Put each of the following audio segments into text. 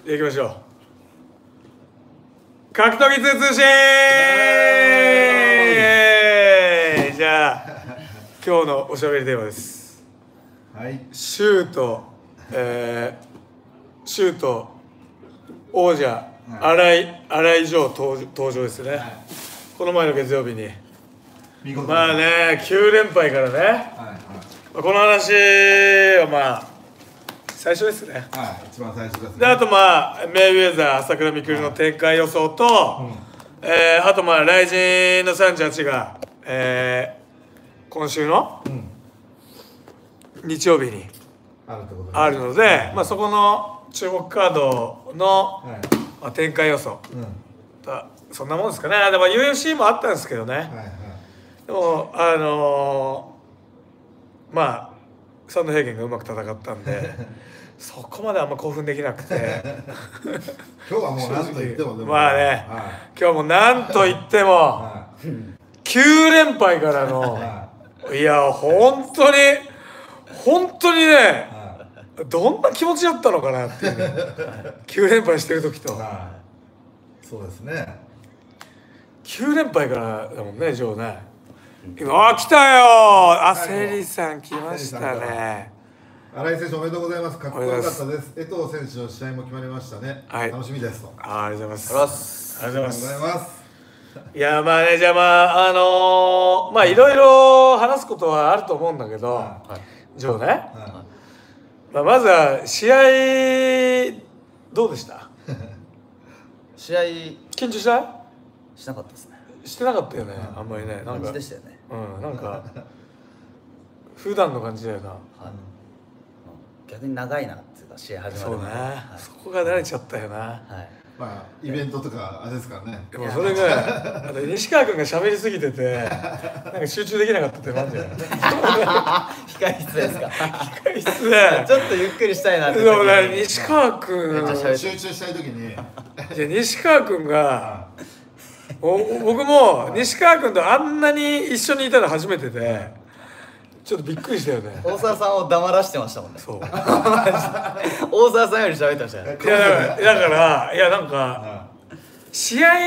じゃあ行きましょう。格闘技通信じゃあ今日のおしゃべりテーマです。 はい。 シュート王者、新井ジョー登場ですね、はい、この前の月曜日にまあね9連敗からね、はいはい、この話はまあ最初ですね、 はい、一番最初ですね。 であとまあメイウェザー朝倉未来の展開予想と、あとまあライジンの38が、今週の、日曜日にあるので、まあ、そこの注目カードの、まあ、展開予想、そんなもんですかね。でも UFC もあったんですけどね、でもまあサンドヘーゲンがうまく戦ったんでそこまであんま興奮できなくて今日はもう何と言ってもまあね、今日も何と言っても9連敗からのいや本当にねどんな気持ちだったのかなっていう9連敗してる時とそうですね 9連敗からだもんねジョーね。あ来たよセリさん来ましたね。 新井選手おめでとうございます。かっこよかったです。江藤選手の試合も決まりましたね。はい、楽しみですと。 ありがとうございます。 ありがとうございます。 いやまあねじゃあまあまあいろいろ話すことはあると思うんだけど、ジョーね、まあまずは試合どうでした？ 試合緊張した？ しなかったですね。 してなかったよね、あんまりね。 感じでしたよね。 なんか普段の感じだよな。 逆に長いなっていうか試合始まるそうね、そこが慣れちゃったよな。 まあイベントとかあれですからね。 でもそれが西川君が喋りすぎててなんか集中できなかったってなんじゃない？ 控室ですか？ 控室でちょっとゆっくりしたいなって。 そうね、西川君集中したい時に西川君が僕も西川君とあんなに一緒にいたの初めてでちょっとびっくりしたよね。 大沢さんを黙らしてましたもんね。 そう大沢さんより喋ってましたね。 いやなんか試合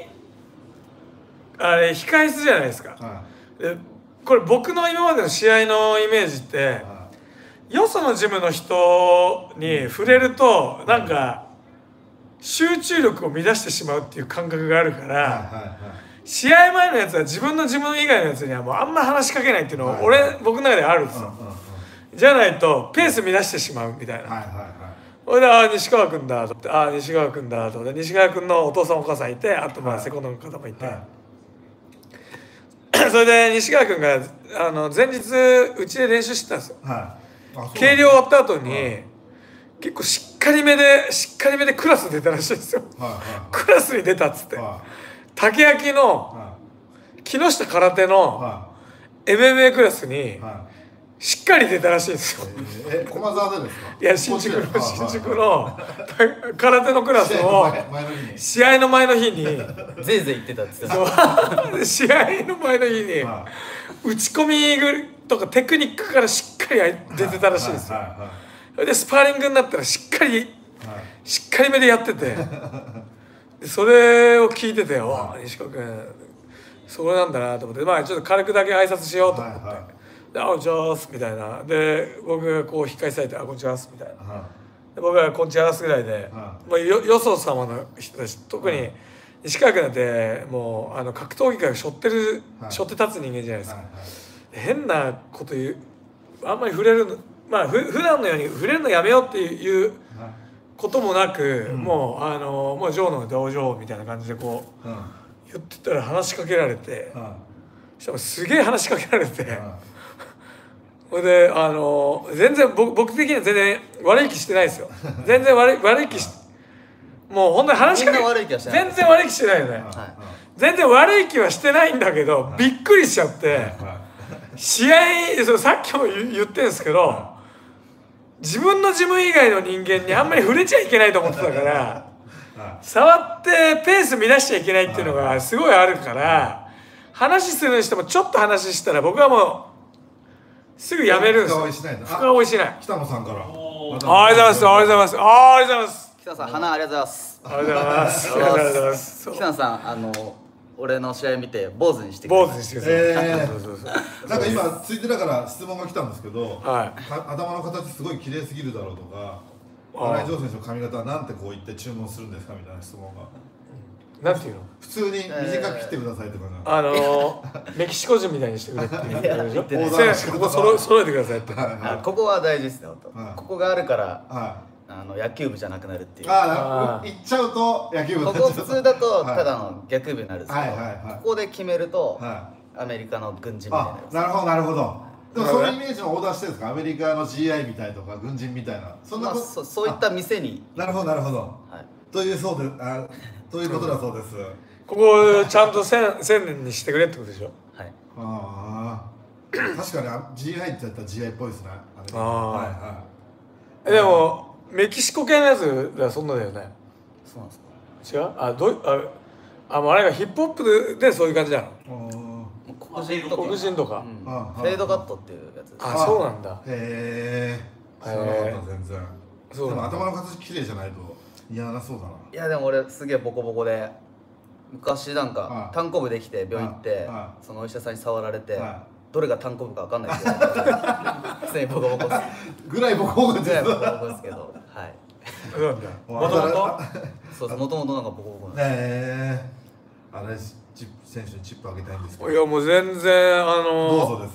あれ控室じゃないですか。でこれ僕の今までの試合のイメージってよそのジムの人に触れるとなんか集中力を乱してしまうっていう感覚があるから試合前のやつは自分の自分以外のやつにはもうあんま話しかけないっていうのを僕の中であるんですよ。じゃないとペース乱してしまうみたいな。それで西川君だと思って西川君だと思って西川君のお父さんお母さんいてあとまあセコンドの方もいてそれで西川君が前日うちで練習してたんですよ。計量終わった後に結構しっかりめでクラス出たらしいんですよ。クラスに出たっつって竹焼の木下空手の MMA クラスにしっかり出たらしいんですよ。 駒沢でですか？ いや新宿の空手のクラスを試合の前の日にぜいぜい言ってたっつって試合の前の日に打ち込みとかテクニックからしっかり出てたらしいんですよ。でスパーリングになったらしっかりめでやっててでそれを聞いてて西川君それなんだなと思ってまあちょっと軽くだけ挨拶しようと思ってでこんにちはみたいなで僕がこう控えされてこんにちはみたいなで僕がこんにちはぐらいでまあよそ様の人たち特に西川君なんてもう格闘技界を背負って立つ人間じゃないですか。変なこと言うあんまり触れるまあ普段のように触れるのやめようっていうこともなく、もうジョーの道場みたいな感じでこう、言ってたら話しかけられて、しかもすげえ話しかけられて、それで全然僕的には全然悪い気してないですよ。全然悪い気もう本当に話しかけ全然悪い気してないよね。全然悪い気はしてないんだけどびっくりしちゃって。試合さっきも言ってるんですけど自分のジム以外の人間にあんまり触れちゃいけないと思ってたから触ってペース乱しちゃいけないっていうのがすごいあるから話するにしてもちょっと話したら僕はもうすぐやめるんですよ。深追いしない。 北野さんからありがとうございます。 北野さん、花ありがとうございます。 ありがとうございます。ありがとうございます。 北野さん、俺の試合見て坊主にしてください。坊主にしてください。 なんか今ついてだから質問が来たんですけど、頭の形すごい綺麗すぎるだろうとか、新井ジョー選手の髪型はなんてこう言って注文するんですかみたいな質問が。 なんていうの？ 普通に短く切ってくださいとかメキシコ人みたいにしてくれって言ってるでしょ。ここ揃えてくださいって。 ここは大事ですよと。ここがあるから野球部じゃなくなるっていう。 行っちゃうと野球部。 ここ普通だとただの逆部になるんですけど、ここで決めるとアメリカの軍人みたいになる。 なるほどなるほど。でもそういうイメージもオーダーしてるんですか？アメリカの GI みたいとか軍人みたいな。 そういった店に。 なるほどなるほど。ということだそうです。 ここちゃんと1000年にしてくれってことでしょ。 はい。 確かに GI って言ったら GI っぽいですね。 でもメキシコ系のやつはそんなだよね。 そうなんですか？違う？あれがヒップホップでそういう感じなの。黒人とか。 フェードカットっていうやつです。 そうなんだ。 へえ。知らなかった全然。でも頭の形綺麗じゃないと嫌なそうだな。 いやでも俺すげえボコボコで、昔なんか単行部できて病院行ってそのお医者さんに触られて、どれが単行部か分かんないけど普通にボコボコぐらいボコボコですけど、 そうなんだ。もともとそうそう、もともとなんかボコボコなんです。 あれ選手にチップあげたいんですけど。 いやもう全然どうぞです。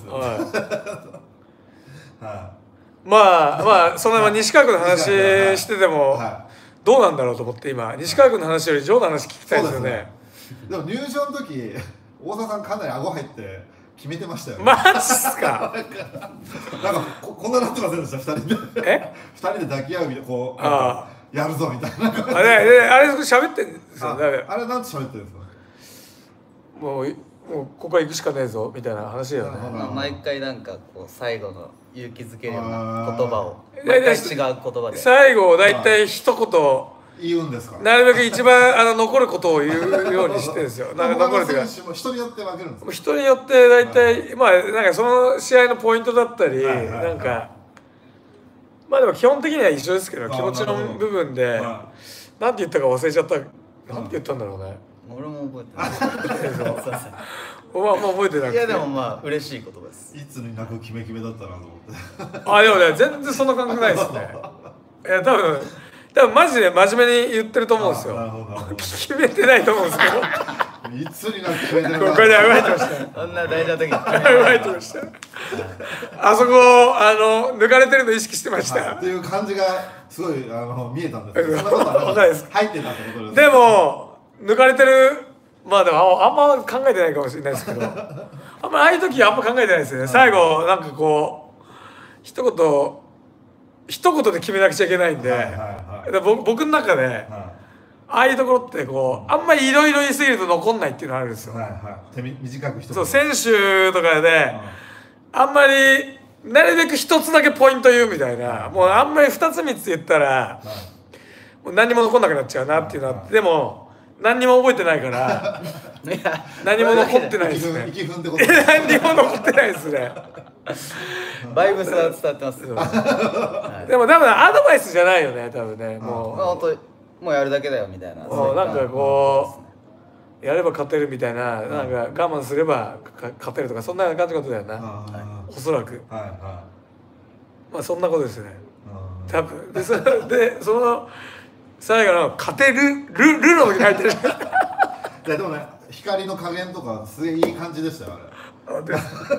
まあそんな西川君の話しててもどうなんだろうと思って今西川君の話よりジョーの話聞きたいですよね。 でも入場の時大沢さんかなり顎入って決めてましたよね。 マジっすか？ なんかこんななってませんでした？2人で2人で抱き合うみたいな、こうやるぞみたいな。 あれ喋ってんですよ。 あれなんて喋ってるんですか？ もうここは行くしかねえぞみたいな話だよね。 毎回なんかこう最後の勇気づけるような言葉を毎回違う言葉で最後大体一言言うんですか？ なるべく一番残ることを言うようにしてるんですよ。なんか残るというか人によって分けるんですか？ 人によって大体なんかその試合のポイントだったりなんかでも基本的には一緒ですけど、気持ちの部分でなんて言ったか忘れちゃった。なんて言ったんだろうね。 俺も覚えてない。 もう覚えてなくて。 いやでも嬉しい言葉です。 いつになくキメキメだったなと思って。 でもね全然そんな感覚ないですね。いや多分マジで真面目に言ってると思うんですよ。決めてないと思うんですけど。 いつになく決めてる。 ここで暴いてました。 そんな大事な時に暴いてました。あそこ抜かれてるの意識してました。 っていう感じがすごい見えたんですけど、そんなことはないです。入ってたってことです。 でも抜かれてるでもあんま考えてないかもしれないですけど、ああいう時あんま考えてないですよね。最後なんかこう一言で決めなくちゃいけないんで、僕の中でああいうところってこうあんまりいろいろ言い過ぎると残んないっていうのがあるんですよ。 短くそう選手とかであんまりなるべく一つだけポイント言うみたいな、もうあんまり2つ3つ言ったらもう何も残んなくなっちゃうなっていうのはあって、でも何にも覚えてないから何も残ってないですね。何にも残ってないですね。 バイブスは伝わってます。 でも多分アドバイスじゃないよね、多分ね。もうやるだけだよみたいな。 もうなんかこうやれば勝てるみたいな、なんか我慢すれば勝てるとかそんな感じのことだよな。おそらく。そんなことですね。多分でその最後の勝てるルの時に入ってる。 でもね、光の加減とかすげえいい感じでしたよあれ。雰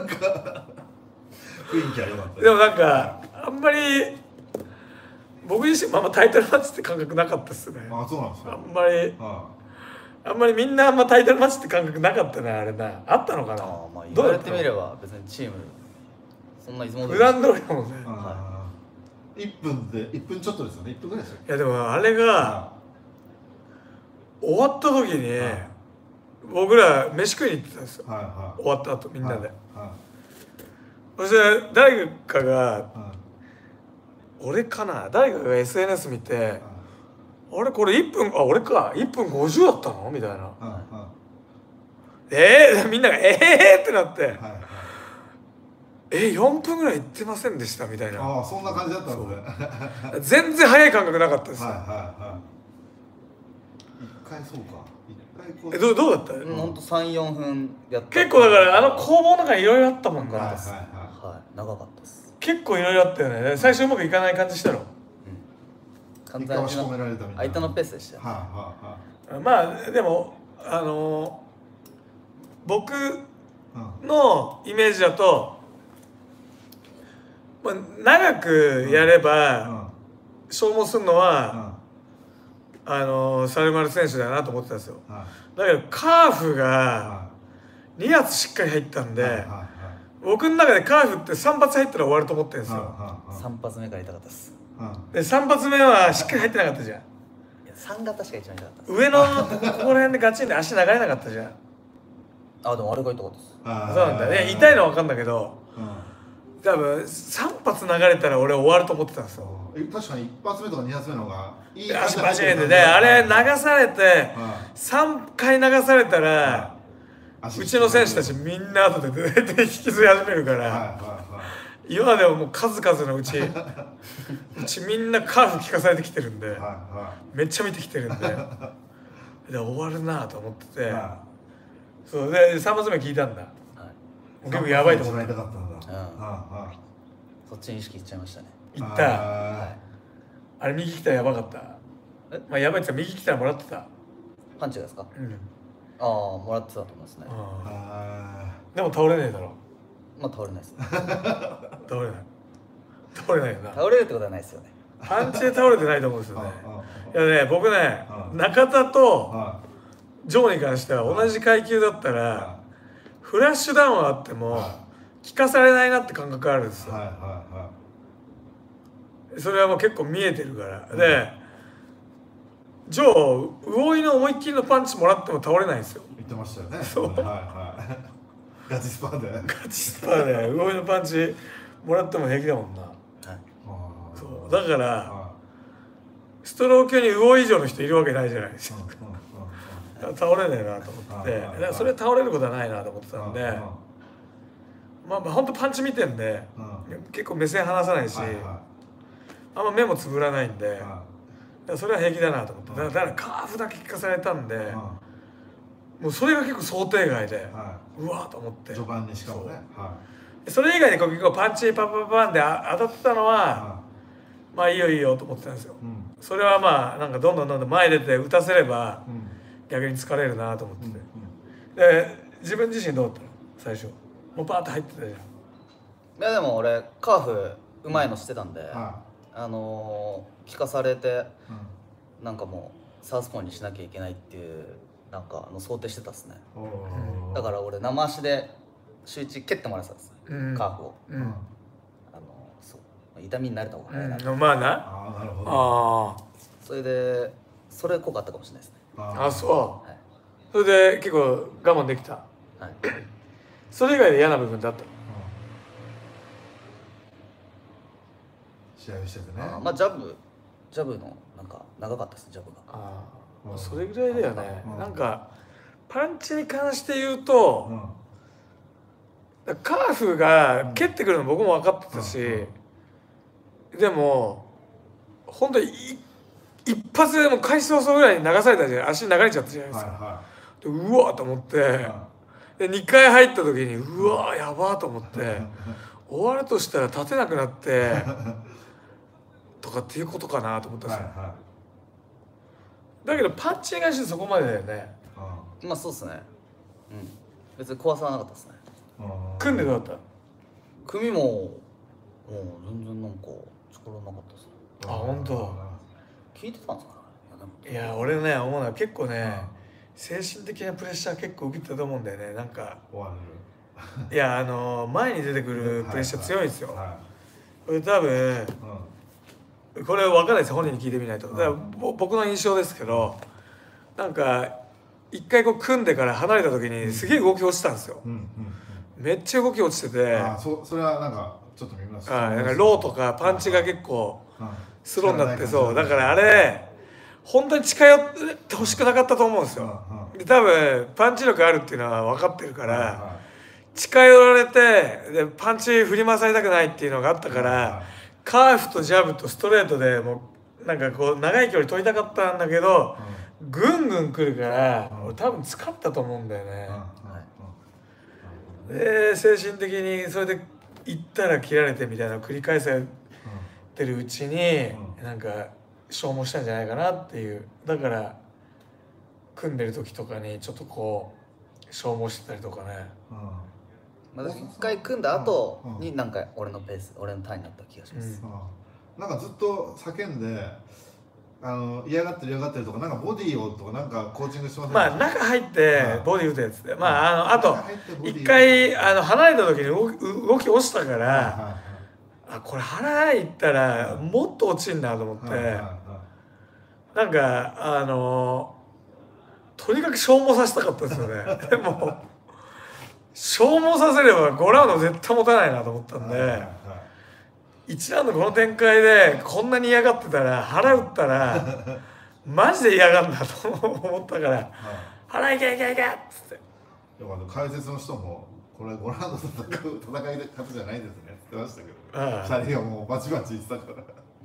囲気は良かった。 でもなんかあんまり僕自身タイトルマッチって感覚なかったっすね。 そうなんですか。 あんまりみんなタイトルマッチって感覚なかったな、あれな。あったのかな。 言われてみれば別にチームそんないつも普段通りだもんね。 1分ちょっとですよね。1分ぐらいですよ。 いやでもあれが終わった時に僕ら飯食いに行ってたんですよ。終わった後みんなで。そして誰かが俺かな、誰かが SNS 見てあれこれ1分俺か1分50だったのみたいな。みんながってなって 4分ぐらい行ってませんでしたみたいな。 ああ、そんな感じだったんですね。全然早い感覚なかったですよ。 はいはいはい。一回そうか。 どうだった？ ほんと3、4分やった。 結構だから工房の中にいろいろあったもんね。 はい、長かったです。 結構いろいろあったよね。最初うまくいかない感じしたの。 完全に相手のペースでしたよ。 まあでも僕のイメージだと、まあ、長くやれば消耗するのはサルマル選手だなと思ってたんですよ。だけどカーフが2発しっかり入ったんで、僕の中でカーフって3発入ったら終わると思ってるんですよ。 3発目から痛かったです。 で3発目はしっかり入ってなかったじゃん。いや3型しか一番痛かったです。 上のここら辺でガチンで足流れなかったじゃん。 あ、でもあれが痛かったです。 そうなんだね。痛いのは分かんだけど、多分3発流れたら俺終わると思ってたんですよ。 確かに1発目とか2発目の方がいい足バチンでね、あれ流されて3回流されたらうちの選手たちみんな後で引きずり始めるから、今でももう数々のうちみんなカーフ聞かされてきてるんで、めっちゃ見てきてるんで終わるなと思ってて、そうで3発目聞いたんだ。結構やばいと思ってた。 そっちに意識いっちゃいましたね。 いった。あれ右来たらやばかった。まあやばいって言ったら右来たらもらってた。 パンチがですか？ああ、もらってたと思いますね。 でも倒れねえだろ。 まあ倒れないですね。 倒れないよな。 倒れるってことはないですよね。 パンチで倒れてないと思うんですよね。いやね、僕ね、中田とジョーに関しては同じ階級だったらフラッシュダウンはあっても効かされないなって感覚あるんですよ。それはもう結構見えてるから。で、ジョー、魚井の思いっきりのパンチもらっても倒れないんですよ。 言ってましたよね。そう。ガチスパで。 ガチスパで魚井のパンチもらっても平気だもんな。そうだからストロー級に魚井以上の人いるわけないじゃないですか。倒れねえなと思って、だからそれ倒れることはないなと思ってたんで、まあ本当パンチ見てんで結構目線離さないし、あんま目もつぶらないんで、それは平気だなと思って、だからカーフだけ聞かされたんで、もうそれが結構想定外で、うわーと思って。 序盤にしかもね。 それ以外で結構パンチパンパンパンって当たってたのは、まあいいよいいよと思ってたんですよ。それはまあなんかどんどん前出て打たせれば逆に疲れるなと思ってて、で自分自身どうだったの最初？もうパーッと入ってたじゃん。いやでも俺カーフうまいのしてたんで、聞かされて、なんかもうサウスポーにしなきゃいけないっていうなんか想定してたっすね。だから俺生足で週1蹴ってもらってたんです、カーフを。そう痛みになれた方が早いな。 まあな。 なるほど。 それでそれ濃かったかもしれないですね。 あ、そう。それで結構我慢できた。それ以外で嫌な部分だった。 試合をしててね。 まあジャブのなんか長かったです、ジャブが。 それぐらいだよね。なんかパンチに関して言うと、カーフが蹴ってくるの僕も分かってたし、でも本当に一発でも開始早々ぐらいに流されたじゃん。足流れちゃったじゃないですか。でうわーと思って、で2回入った時にうわーやばーと思って、終わるとしたら立てなくなってとかっていうことかなと思ったんですよ。だけどパンチに関してそこまでだよね。 まあそうっすね。別に怖さはなかったですね。 組んでどうだった？ 組も全然なんか力なかったですね。 あ、本当。 聞いてたんですかね。 いや俺ね思うのは結構ね、精神的なプレッシャー結構受けてたと思うんだよね。なんかいや前に出てくるプレッシャー強いんですよ。これ多分これ分かんないですよ、本人に聞いてみないと。だから僕の印象ですけど、なんか一回こう組んでから離れた時にすげえ動き落ちたんですよ。めっちゃ動き落ちてて、 それはなんかちょっと見ました。 なんかローとかパンチが結構スローになって、そうだからあれ本当に近寄ってほしくなかったと思うんですよ。で多分パンチ力あるっていうのは分かってるから近寄られてでパンチ振り回されたくないっていうのがあったから、カーフとジャブとストレートでもうなんかこう長い距離取りたかったんだけど、ぐんぐん来るから俺多分疲ったと思うんだよね。で精神的にそれで行ったら切られてみたいなのを繰り返されてるうちになんか消耗したんじゃないかなっていう。だから組んでる時とかにちょっとこう消耗してたりとかね。 まあ、一回組んだ後になんか俺のペース、俺のターンになった気がします。 なんかずっと叫んで嫌がってるとか、なんかボディをとかなんかコーチングしてますね。 まあ中入ってボディ打つやつで、まああと一回離れた時に動き落ちたから、これ腹いったらもっと落ちんなと思って、なんかとにかく消耗させたかったですよね。でも消耗させれば5ラウンド絶対持たないなと思ったんで、1ラウンドこの展開でこんなに嫌がってたら腹打ったらマジで嫌がんなと思ったから「腹いけいけいけ!」っつって。 解説の人も「これ5ラウンド戦い方じゃないですね」って言ってましたけど、2人がもうバチバチ言ってたから。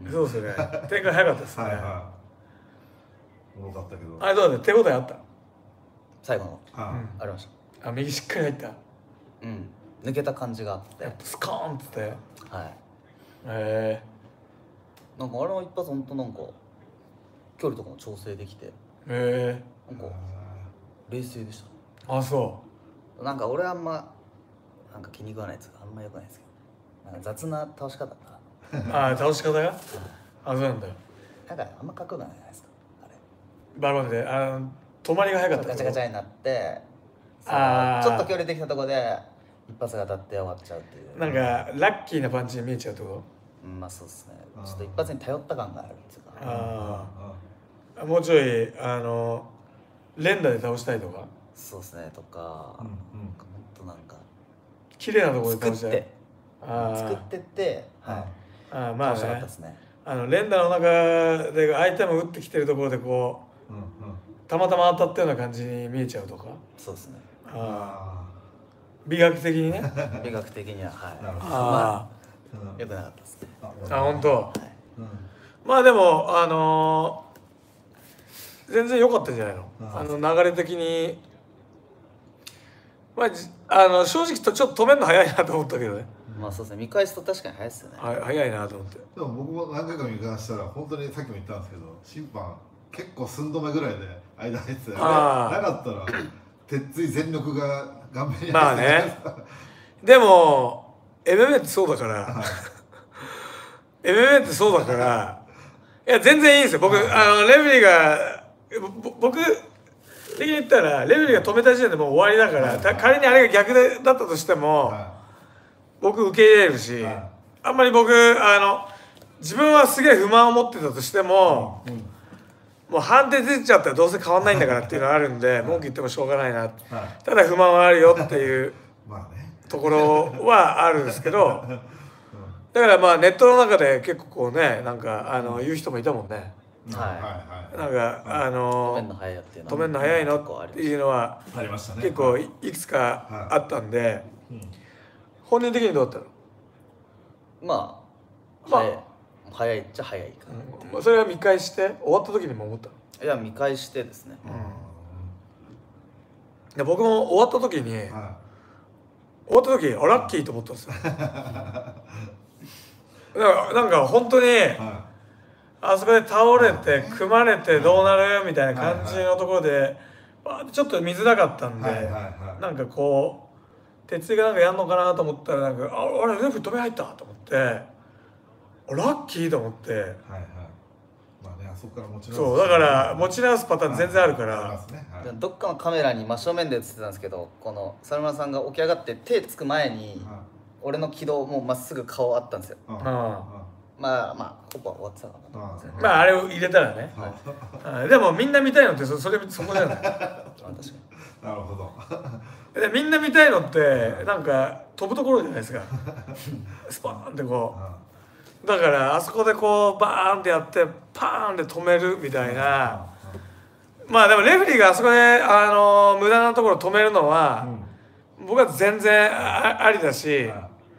そうですね、展開早かったですね。 おもろかったけど、 あれどうだった？手応えあった？ 最後のありました。 右しっかり入った。 抜けた感じがあって、 スコーンっつって。はい。 なんかあれの一発ほんとなんか距離とかも調整できて、なんか冷静でした。 あ、そう。 なんか俺あんまなんか気に食わないやつがあんま良くないですけど、なんか雑な倒し方だな。倒し方が？そうなんだよ。 なんかあんまかっこよくないじゃないですか。あれ。 バロンで止まりが早かった。 ガチャガチャになって、ちょっと距離できたところで一発が当たって終わっちゃうっていう。 なんかラッキーなパンチに見えちゃうってこと？ まあそうですね。ちょっと一発に頼った感があるんですか。 もうちょい連打で倒したいとか。 そうですね。とか、もっとなんか綺麗なところで倒したい。 作ってって、 まあね。連打の中で相手も打ってきてるところでこうたまたま当たったような感じに見えちゃうとか。 そうですね。 美学的にね。 美学的にははい。良くなかったですね。 本当。まあでも全然良かったんじゃないの？流れ的に。まあ正直とちょっと止めるの早いなと思ったけどね。 まあそうですね。見返すと確かに早いですよね。 早いなと思って。 でも僕も何回か見返したら本当にさっきも言ったんですけど、審判結構寸止めぐらいで間入ってたよね。なかったら鉄槌全力が顔面に入ってたじゃないですか。でもMMA ってそうだから、MMA ってそうだから、いや全然いいんですよ。僕レフェリーが僕的に言ったらレフェリーが止めた時点でもう終わりだから、仮にあれが逆だったとしても僕受け入れるし、あんまり僕自分はすげえ不満を持ってたとしても、もう判定出ちゃったらどうせ変わんないんだからっていうのがあるんで、文句言ってもしょうがないな、ただ不満はあるよっていうところはあるんですけど、だからまあネットの中で結構こうね、なんか言う人もいたもんね。なんか止めんの早いよっていうの止めんの早いのっていうのは結構いくつかあったんで、本人的にどうだったの？ まあ早いっちゃ早いかな。 それは見返して終わった時にも思ったの？ いや見返してですね。 僕も終わった時にラッキーと思ったんですよ。なんか本当にあそこで倒れて組まれてどうなるみたいな感じのところでちょっと見づらかったんで、なんかこう鉄井がなんかやんのかなと思ったらなんかあれレフ止め入ったと思ってラッキーと思って。そうだから持ち直すパターン全然あるから。 どっかのカメラに真正面で映ってたんですけど、この猿村さんが起き上がって手つく前に俺の軌道もうまっすぐ顔あったんですよ。まあほぼ終わってたかなと思うんですよね。 まああれを入れたらね。でもみんな見たいのってそこじゃない。確かに。 なるほど。 でみんな見たいのってなんか飛ぶところじゃないですか。スパーンってこう。だからあそこでこうバーンってやってパーンって止めるみたいな。まあでもレフェリーがあそこで無駄なところ止めるのは僕は全然ありだし、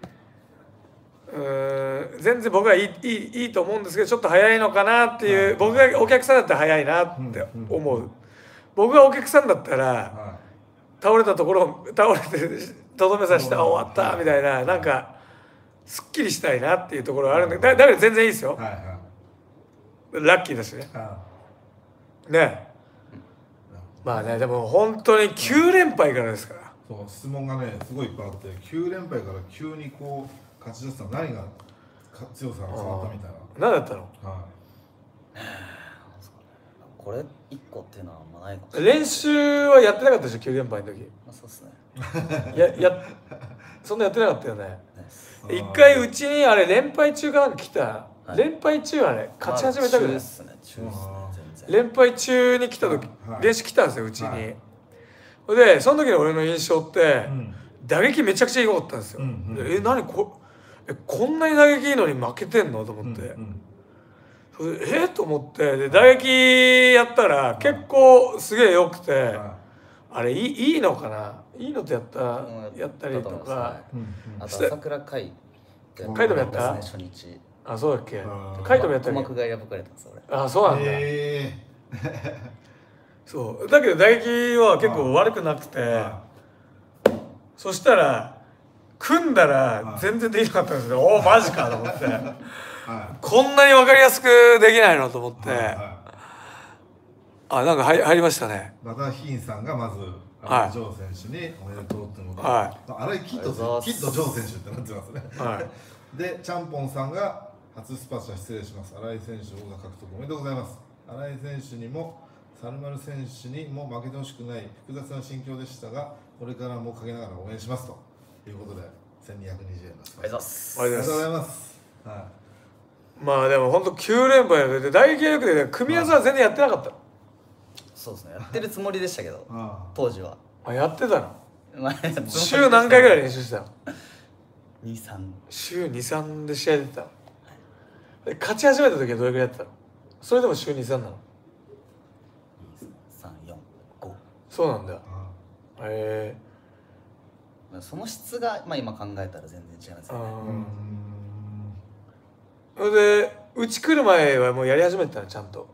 全然僕はいいと思うんですけど、ちょっと早いのかなっていう、僕がお客さんだったら早いなって思う。僕がお客さんだったら、倒れたところ倒れてとどめさせて終わったみたいな、なんかすっきりしたいなっていうところがあるんだけど、だから全然いいですよ。ラッキーだしね。ね。まあね、でも本当に9連敗からですから。 そう、質問がねすごいいっぱいあって、9連敗から急にこう勝ち出したの何が強さが変わったみたいな。 何だったの？ これ1個っていうのはあんまないかもしれない。 練習はやってなかったでしょ、9連敗の時。 そうっすね。 そんなやってなかったよね。一回うちにあれ連敗中かなんか来た。連敗中あれ勝ち始めたぐらい。連敗中に来た時、練習来たんですようちに。でその時の俺の印象って打撃めちゃくちゃ良かったんですよ。何こんなに打撃いいのに負けてんのと思って。と思ってで打撃やったら結構すげえ良くて、あれいいのかな、いいのとやったりとか。 あと朝倉海海斗もやった？ 初日。 あ、そうだっけ。海斗もやったっけ。 鼓膜が破かれたんです俺。 あ、そうなんだ。そうだけど打撃は結構悪くなくて、そしたら組んだら全然できなかったんですよ。おおマジかと思って、こんなに分かりやすくできないのと思って、あ、なんか入りましたね。 バタヒーンさんがまず新井ジョー選手におめでとうってことで、新井キッドジョー選手ってなってますね。でちゃんぽんさんが初スパチャ失礼します、新井選手王座獲得おめでとうございます。新井選手にも猿丸選手にも負けてほしくない複雑な心境でしたが、これからもかけながら応援しますということで1220円のスパチャ。 ありがとうございます。 まあでも本当9連敗で打撃がよくて組み合わせは全然やってなかった。 そうですね、やってるつもりでしたけど当時は。 やってたの？週何回ぐらい練習してたの ？2、3。週 2、3で試合出てたの？勝ち始めた時はどれぐらいやってたの？それでも週2、3なの？3、4、5。そうなんだ。 その質が今考えたら全然違いますよね。 それでうち来る前はもうやり始めてたのちゃんと？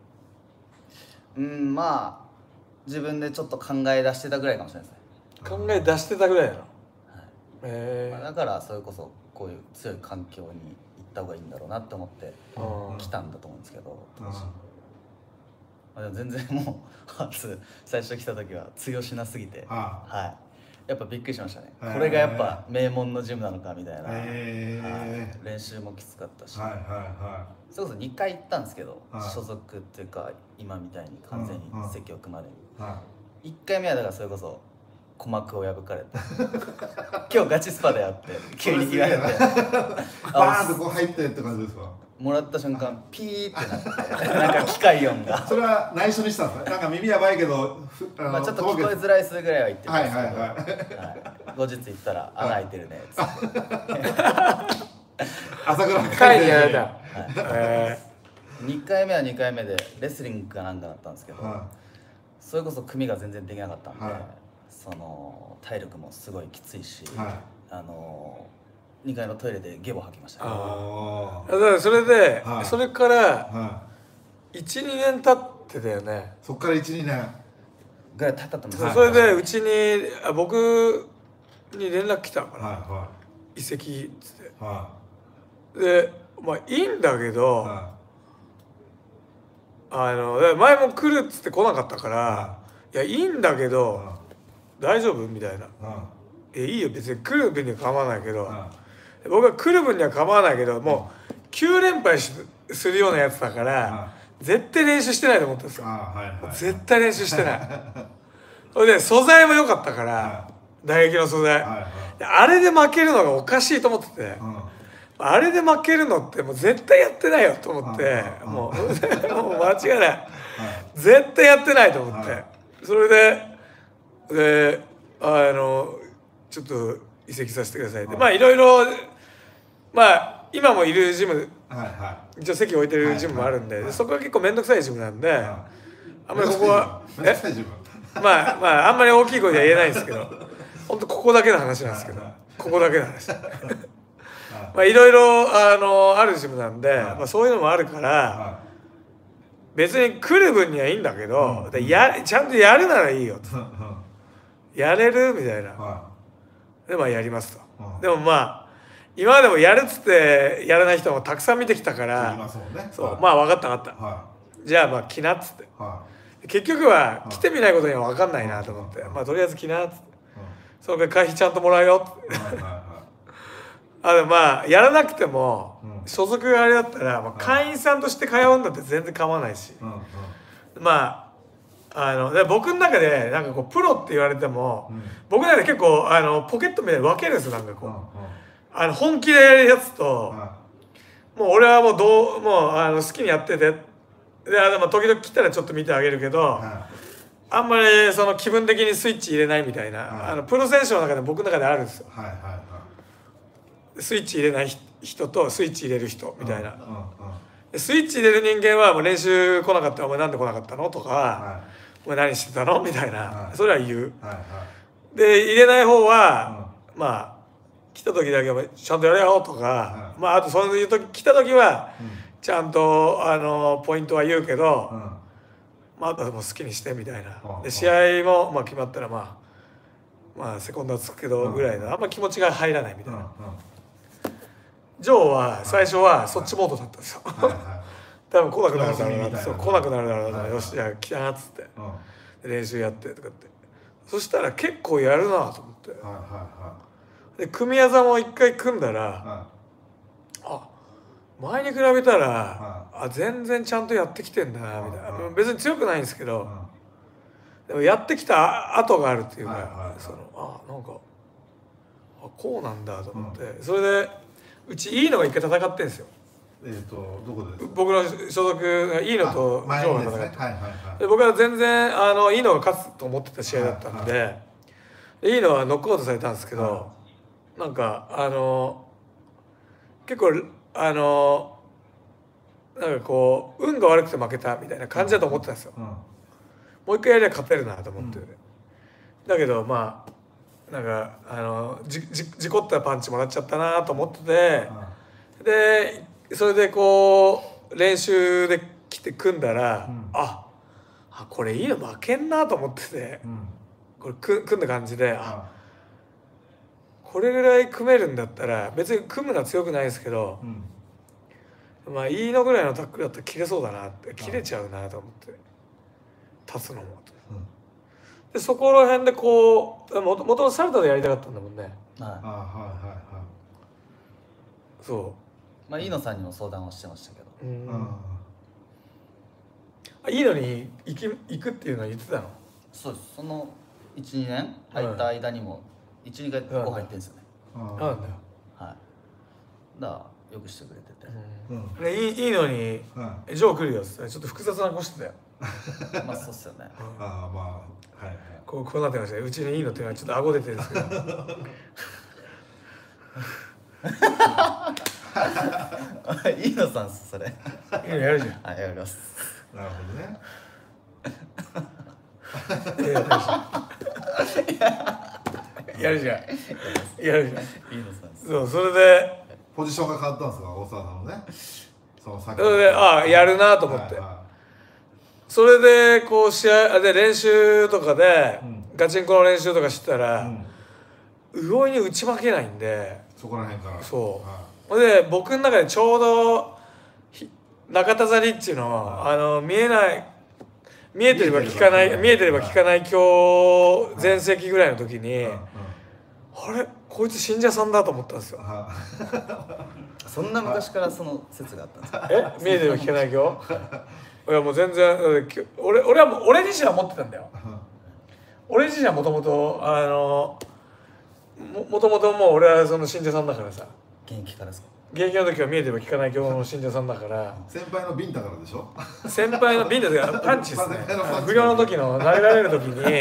まあ自分でちょっと考え出してたぐらいかもしれないですね。 考え出してたぐらいなの？ だからそれこそこういう強い環境に行った方がいいんだろうなって思って来たんだと思うんですけど、でも全然もう最初来た時は通用しなすぎて、やっぱびっくりしましたね。これがやっぱ名門のジムなのかみたいな。練習もきつかったし、それこそ2回行ったんですけど、所属っていうか今みたいに完全に席を組まれる。1回目はだからそれこそ鼓膜を破かれて今日ガチスパでやって急に言われてバーンとこう入ってって感じですか？ もらった瞬間ピーってなってなんか機械音がそれは内緒にしたんですね。なんか耳やばいけどちょっと聞こえづらいするぐらいは言ってたんですけど、後日行ったら穴開いてるねっつって朝倉会にやられた。 2回目は2回目でレスリングかなんかだったんですけど、それこそ組が全然できなかったんで、その体力もすごいきついし、2階のトイレでゲボ吐きましたね。 だからそれで、それから1、2年経ってたよね。 そっから1、2年ぐらい経ったと思います。 それでうちに僕に連絡来たから移籍っつって、でまあいいんだけど、前も来るっつって来なかったから、いやいいんだけど大丈夫みたいな。いいよ別に来る分には構わないけど、僕は来る分には構わないけど、もう9連敗するようなやつだから絶対練習してないと思ったんですよ。絶対練習してない。それで素材も良かったから打撃の素材、あれで負けるのがおかしいと思ってて、あれで負けるのってもう絶対やってないよと思って、もう間違いない、絶対やってないと思って、それでちょっと移籍させてくださいって、まあいろいろ、まあ今もいるジム、一応席置いてるジムもあるんで、そこは結構面倒くさいジムなんで、あんまりここはまああんまり大きい声では言えないんですけど、 本当ここだけの話なんですけど、ここだけの話まあいろいろあるジムなんで、まあ、そういうのもあるから、別に来る分にはいいんだけど、ちゃんとやるならいいよと、やれるみたいな、でまあやりますと、でもまあ今までもやるっつってやらない人もたくさん見てきたから、そうまあ分かった分かった、じゃあまあ来なっつって、結局は来てみないことには分かんないなと思って、まあとりあえず来なっつって、その会費ちゃんともらうよってでもまあやらなくても所属があれだったら、まあ、会員さんとして通うんだって全然構わないし、まあで僕の中でなんかこうプロって言われても、僕の中で結構ポケットみたいに分けるんですよ。なんかこう本気でやるやつと、もう俺はもう好きにやってて、でまあ時々来たらちょっと見てあげるけど、あんまりその気分的にスイッチ入れないみたいな、プロ選手の中で僕の中であるんですよ。スイッチ入れない人とスイッチ入れる人みたいな。スイッチ入れる人間はもう練習来なかったら「お前なんで来なかったの?」とか「お前何してたの?」みたいな、それは言う。で入れない方はまあ来た時だけ「ちゃんとやれよ」とか、まああとそういう時来た時はちゃんとポイントは言うけど、まああとはもう好きにしてみたいな。で試合もまあ決まったらまあセコンドはつくけどぐらいの、あんま気持ちが入らないみたいな。ジョーは最初はそっちモードだったんですよ。多分来なくなるだろうな、そう来なくなるだろうな、よしじゃあ来たなっつって練習やってとかって、そしたら結構やるなと思って、で組み技も一回組んだら、前に比べたら全然ちゃんとやってきてんだなみたいな。別に強くないんですけど、でもやってきた跡があるっていうか、なんかこうなんだと思って、それでうちいいのが一回戦ってんですよ。 どこで僕の所属がいいのとジョーが戦って、で僕は全然いいのが勝つと思ってた試合だったんで、いいのはノックアウトされたんですけど、なんか結構なんかこう運が悪くて負けたみたいな感じだと思ってたんですよ。もう一回やりゃ勝てるなと思って、だけどまあなんか事故ったパンチもらっちゃったなと思ってて、でそれでこう練習で来て組んだら、これいいの負けんなと思ってて、これ組んだ感じで、これぐらい組めるんだったら別に組むのは強くないですけど、まあいいのぐらいのタックルだったら切れそうだなって、切れちゃうなと思って立つのもと。でそこら辺でこうもともとサルタでやりたかったんだもんね。そう。 まあ飯野さんにも相談はしてましたけど。 いいのに行くっていうのは言ってたの？ そうです。その 1,2 年入った間にも 1,2 回ここ入ってるんですよね。 なんだよ。 はい。だからよくしてくれてて。 いいのにジョー来るよっつってちょっと複雑な顔してたよ。 まあそうっすよね。 こうなってましたね。うちにいいのっていうのはちょっと顎出てるんですけど。 いいのさんすそれ。 いいのやるじゃん。 やります。 なるほどね。 やるじゃん。やるじゃん。 いいのさん。 そうそれでポジションが変わったんですか、大沢さんのね。 それでやるなと思って。それでこう試合で練習とかでガチンコの練習とかしてたら魚井に打ち負けないんで、 そこら辺からそうで僕の中でちょうど中田ザリッチの見えてれば聞かない今日全盛期ぐらいの時にあれこいつ信者さんだと思ったんですよ。 そんな昔からその説があったんですか？ 見えてれば聞かない今日いやもう全然俺自身は持ってたんだよ。俺自身はもともともう俺はその信者さんだからさ。 現役からですか？ 現役の時は見えてれば聞かない教の信者さんだから。 先輩のビンタからでしょ？ 先輩のビンタがパンチですね。不良の時の投げられる時に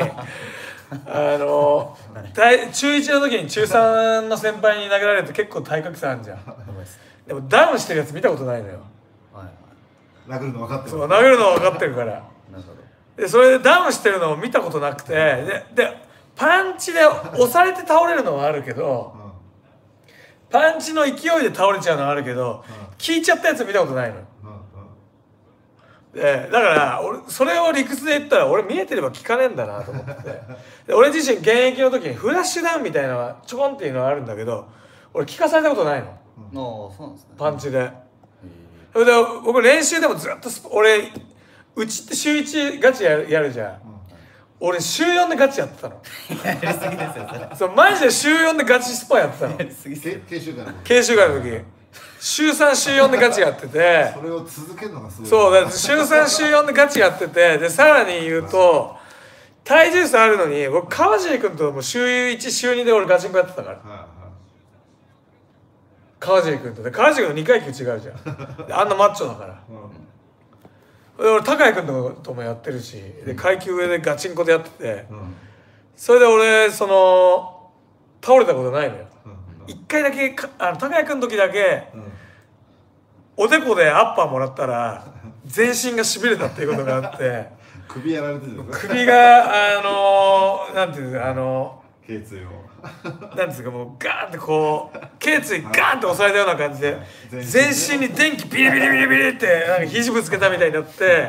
中1の時に中3の先輩に投げられると結構体格差あるじゃん。でもダウンしてるやつ見たことないのよ。 殴るの分かってる。 そう殴るの分かってるから。でそれでダウンしてるのを見たことなくて、でパンチで押されて倒れるのはあるけど、パンチの勢いで倒れちゃうのはあるけど、効いちゃったやつ見たことないの。だから俺それを理屈で言ったら俺見えてれば効かねえんだなと思ってで俺自身現役の時にフラッシュダウンみたいなのはちょこんっていうのはあるんだけど、俺効かされたことないの。 そうなんですね。 パンチで。それで僕練習でもずっと俺うちって週1ガチやるじゃん。俺週4でガチやってたの。 やりすぎですよそれ。 そうマジで週4でガチスパやってたの。 研修会の時週3週4でガチやってて、 それを続けるのがすごい。 そうだって週3週4でガチやってて、でさらに言うと体重差あるのに僕川尻君ともう週1週2で俺ガチンコやってたから、川尻君と。で川尻君の2階級違うじゃんであんなマッチョだから、で俺高谷君ともやってるし、で階級上でガチンコでやってて、それで俺その倒れたことないのよ。1回だけ高谷君の時だけ、おでこでアッパーもらったら全身がしびれたっていうことがあって首やられてる。 首がなんていうんですか頸椎をなんですかもうガーンってこう頸椎ガーンって押されたような感じで全身に電気ビリビリビリビリってなんか肘ぶつけたみたいになって、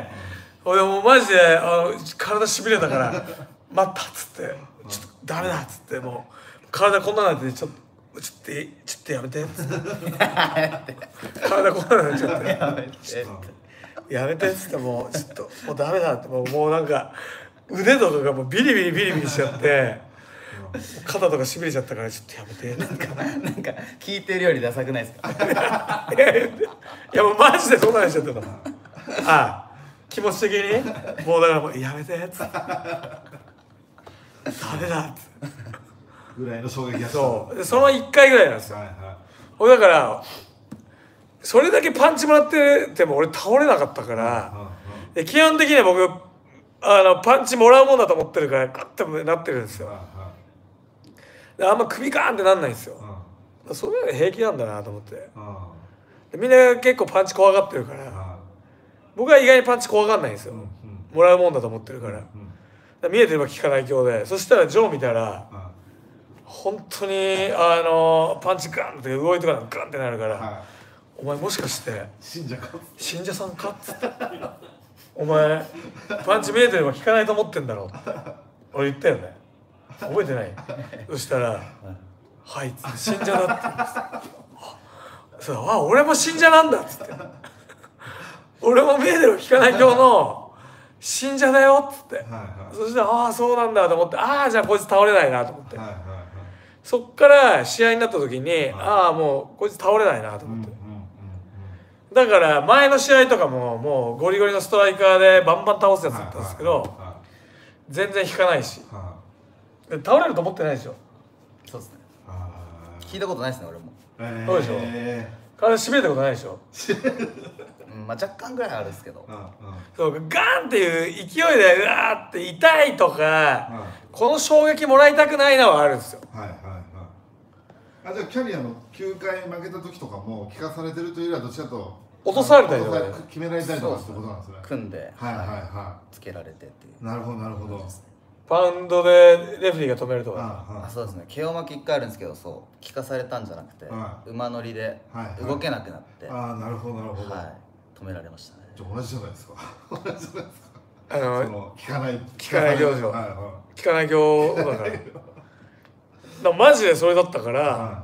俺もうマジで体しびれたから待ったっつってちょっとダメだっつってもう体こんなになってちょっとやめてっつって体こんなになっちゃってやめてっつってもうちょっともうダメだってもうなんか腕とかがもうビリビリビリビリしちゃって肩とかしびれちゃったからちょっとやめてなんか聞いてるよりダサくないですかいやもうマジでそんなんしちゃってたの。気持ち的にもうだからもうやめてっつってダメだっつってぐらいの衝撃がそうその1回ぐらいなんですよ。だからそれだけパンチもらってても俺倒れなかったから、で基本的には僕パンチもらうもんだと思ってるからガッてなってるんですよ。であんま首ガーンってなんないんですよ。それは平気なんだなと思って。でみんな結構パンチ怖がってるから僕は意外にパンチ怖がんないんですよ。もらうもんだと思ってるから。見えてれば効かない鏡で、そしたらジョー見たら本当にパンチガンって動いてからガンってなるから、お前もしかして信者さんかっつってお前パンチ見えてれば効かないと思ってんだろ俺言ったよね、覚えてない？そしたら「はい」っつって「信者だ」って言うんですよ。俺も信者なんだっつって俺も見えてれば効かない鏡の信者だよっつって、そしたらそうなんだと思って、じゃあこいつ倒れないなと思って、そっから試合になった時にもうこいつ倒れないなと思って、だから前の試合とかももうゴリゴリのストライカーでバンバン倒すやつだったんですけど全然引かないし、倒れると思ってないでしょ。 そうですね、聞いたことないですね俺も。 そうでしょ。体しびれたことないでしょ。 若干ぐらいあるんですけど、 そうガンっていう勢いでうわーって痛いとか、この衝撃もらいたくないのはあるんですよ。 じゃあキャリアの9回負けた時とかも聞かされてるというよりはどちらかと落とされたりとか決められたりとかってことなんですね。 組んでつけられてっていう。 なるほどなるほど。 パウンドでレフェリーが止めるとか。 そうですね、KO負け1回あるんですけど、そう聞かされたんじゃなくて馬乗りで動けなくなって、 なるほどなるほど、 止められましたね。 じゃあ同じじゃないですか。同じじゃないですか。聞かない行状、聞かない行だからマジでそれだったから、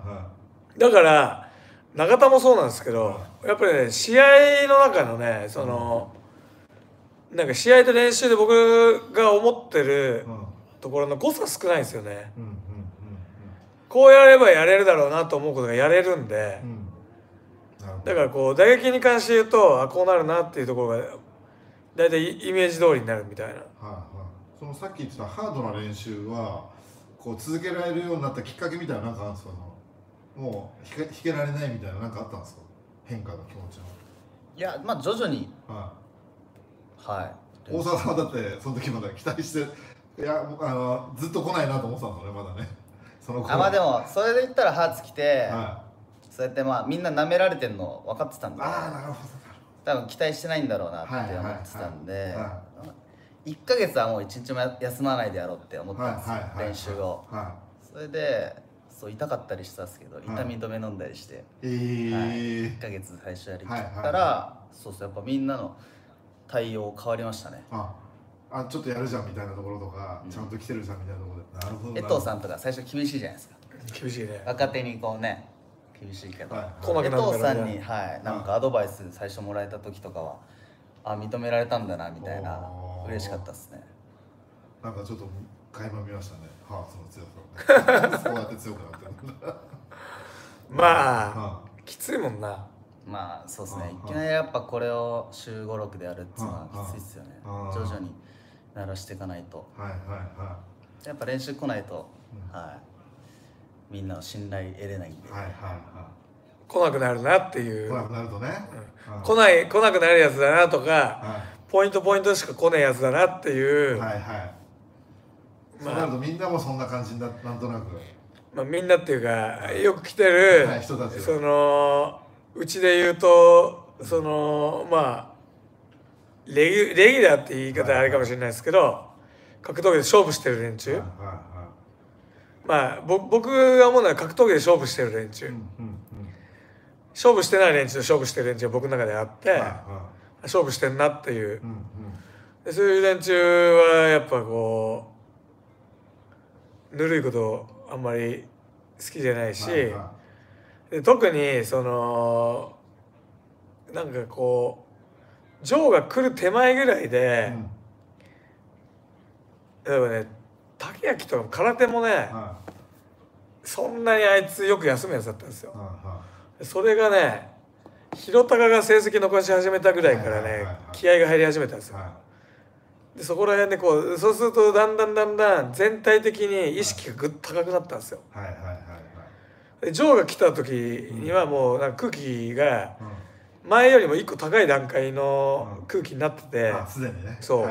だから中田もそうなんですけど、やっぱりね試合の中のねなんか試合と練習で僕が思ってるところの誤差少ないんですよね。こうやればやれるだろうなと思うことがやれるんで、だからこう打撃に関して言うとこうなるなっていうところが大体イメージ通りになるみたいな。 そのさっき言ってたハードな練習はこう続けられるようになったきっかけみたいななんかあるんですか？もう引けられないみたいななんかあったんですか？変化の気持ちの。 いや徐々に大沢さんはだってその時まで期待してずっと来ないなと思ってたんですよね、まだね。そのでもそれで言ったらハーツ来て、そうやってみんな舐められてるの分かってたんで、 なるほど、 多分期待してないんだろうなって思ってたんで、 1ヶ月はもう1日も休まないでやろうって思ったんですよ、練習を。それでそう痛かったりしたんですけど、痛み止め飲んだりして、1ヶ月最初やりきったら、そうそう、やっぱみんなの対応変わりましたね。 ちょっとやるじゃんみたいなところとか、ちゃんと来てるじゃんみたいなところで。なるほど。 江藤さんとか最初厳しいじゃないですか。 厳しいね。 若手にこうね、厳しいけど、 江藤さんになんかアドバイス最初もらえた時とかは、認められたんだなみたいな、嬉しかったですね。 なんかちょっと垣間見ましたね、ハーツの強さ。そうやって強くなってる。 まあきついもんな。 まあそうですね、いきなりやっぱこれを週5、6でやるっていうのはきついっすよね。徐々に慣らしていかないと、やっぱ練習来ないと、みんなの信頼得れないんで、 来なくなるなっていう、 来なくなるとね、 来なくなるやつだなとか、ポイントしか来ないやつだなっていう、 そうなるとみんなもそんな感じになんとなく、 みんなっていうかよく来てる人たち、 そのうちで言うとそのレギュラーって言い方あれかもしれないですけど、格闘技で勝負してる連中、僕が思うのは格闘技で勝負してる連中、勝負してない連中と勝負してる連中は僕の中であって、勝負してんなっていう、そういう連中はやっぱこうぬるいことあんまり好きじゃないし、で特にそのなんかこうジョーが来る手前ぐらいで、例えばね竹焼とか空手もね、そんなにあいつよく休むやつだったんですよ。それがね弘隆が成績残し始めたぐらいからね気合が入り始めたんですよ。でそこら辺でこうそうするとだんだん全体的に意識がぐっと高くなったんですよ。でジョーが来た時にはもうなんか空気が前よりも一個高い段階の空気になってて、そう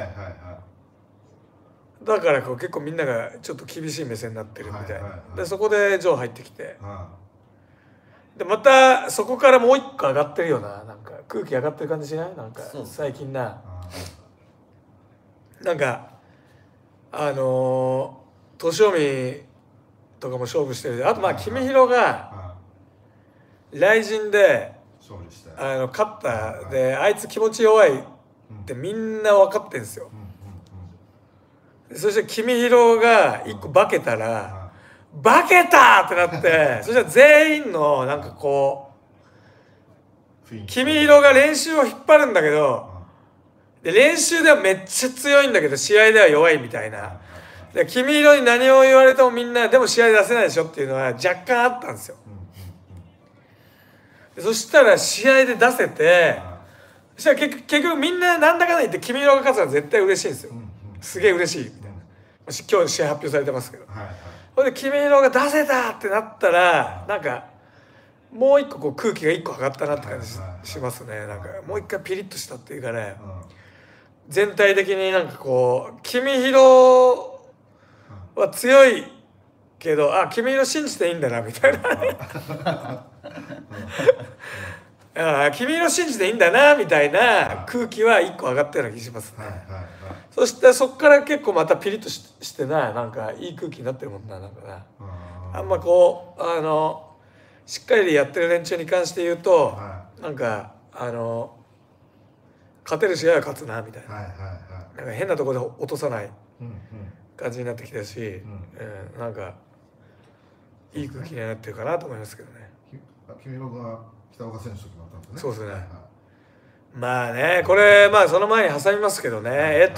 だからこう結構みんながちょっと厳しい目線になってるみたいな。でそこでジョー入ってきて、でまたそこからもう一個上がってるよな、なんか空気上がってる感じしない？なんか最近な、なんか年臣とかも勝負してる。あと君弘が雷神で勝ったで、あいつ気持ち弱いってみんな分かってんですよ。そして君弘が一個化けたら「化けた!」ってなって、そしたら全員のなんかこう君弘が練習を引っ張るんだけど、で練習ではめっちゃ強いんだけど試合では弱いみたいな。で君弘に何を言われてもみんなでも試合出せないでしょっていうのは若干あったんですよ。そしたら試合で出せて、そしたら結局みんななんだかんだ言って君弘が勝つのは絶対嬉しいんですよ。すげえ嬉しいみたいな。今日試合発表されてますけど、それで君弘が出せたってなったらなんかもう一個こう空気が一個上がったなって感じしますね。なんかもう一回ピリッとしたっていうかね、全体的になんかこう君弘は強いけど、君弘信じていいんだなみたいな君弘信じていいんだなみたいな空気は一個上がったような気がしますね。そしてそこから結構またピリッとしてなんかいい空気になってるもんな、なんかな。あんまこうしっかりやってる連中に関して言うと、なんか勝てる試合は勝つなみたいな、なんか変なところで落とさない感じになってきたし、なんかいい空気になってるかなと思いますけどね。 君のが北岡選手と決まったんですね。 そうですね。まあね、これその前に挟みますけどね、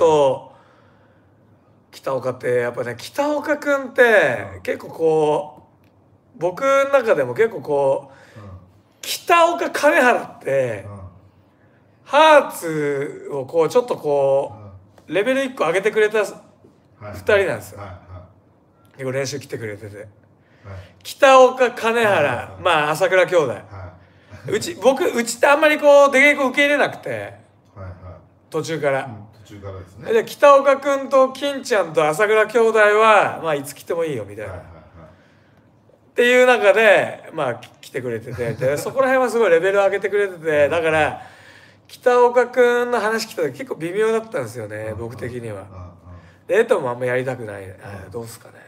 北岡ってやっぱね、北岡君って結構こう僕の中でも結構こう、北岡金原ってハーツをこうちょっとこうレベル1個上げてくれた2人なんですよ。結構練習来てくれてて、北岡金原、朝倉兄弟、うちってあんまりこう出稽古受け入れなくて、途中からですね。で北岡君と金ちゃんと朝倉兄弟はいつ来てもいいよみたいなっていう中で来てくれてて、でそこら辺はすごいレベル上げてくれてて、だから北岡君の話聞いた時結構微妙だったんですよね、僕的には。で江藤もあんまやりたくない、どうすかね、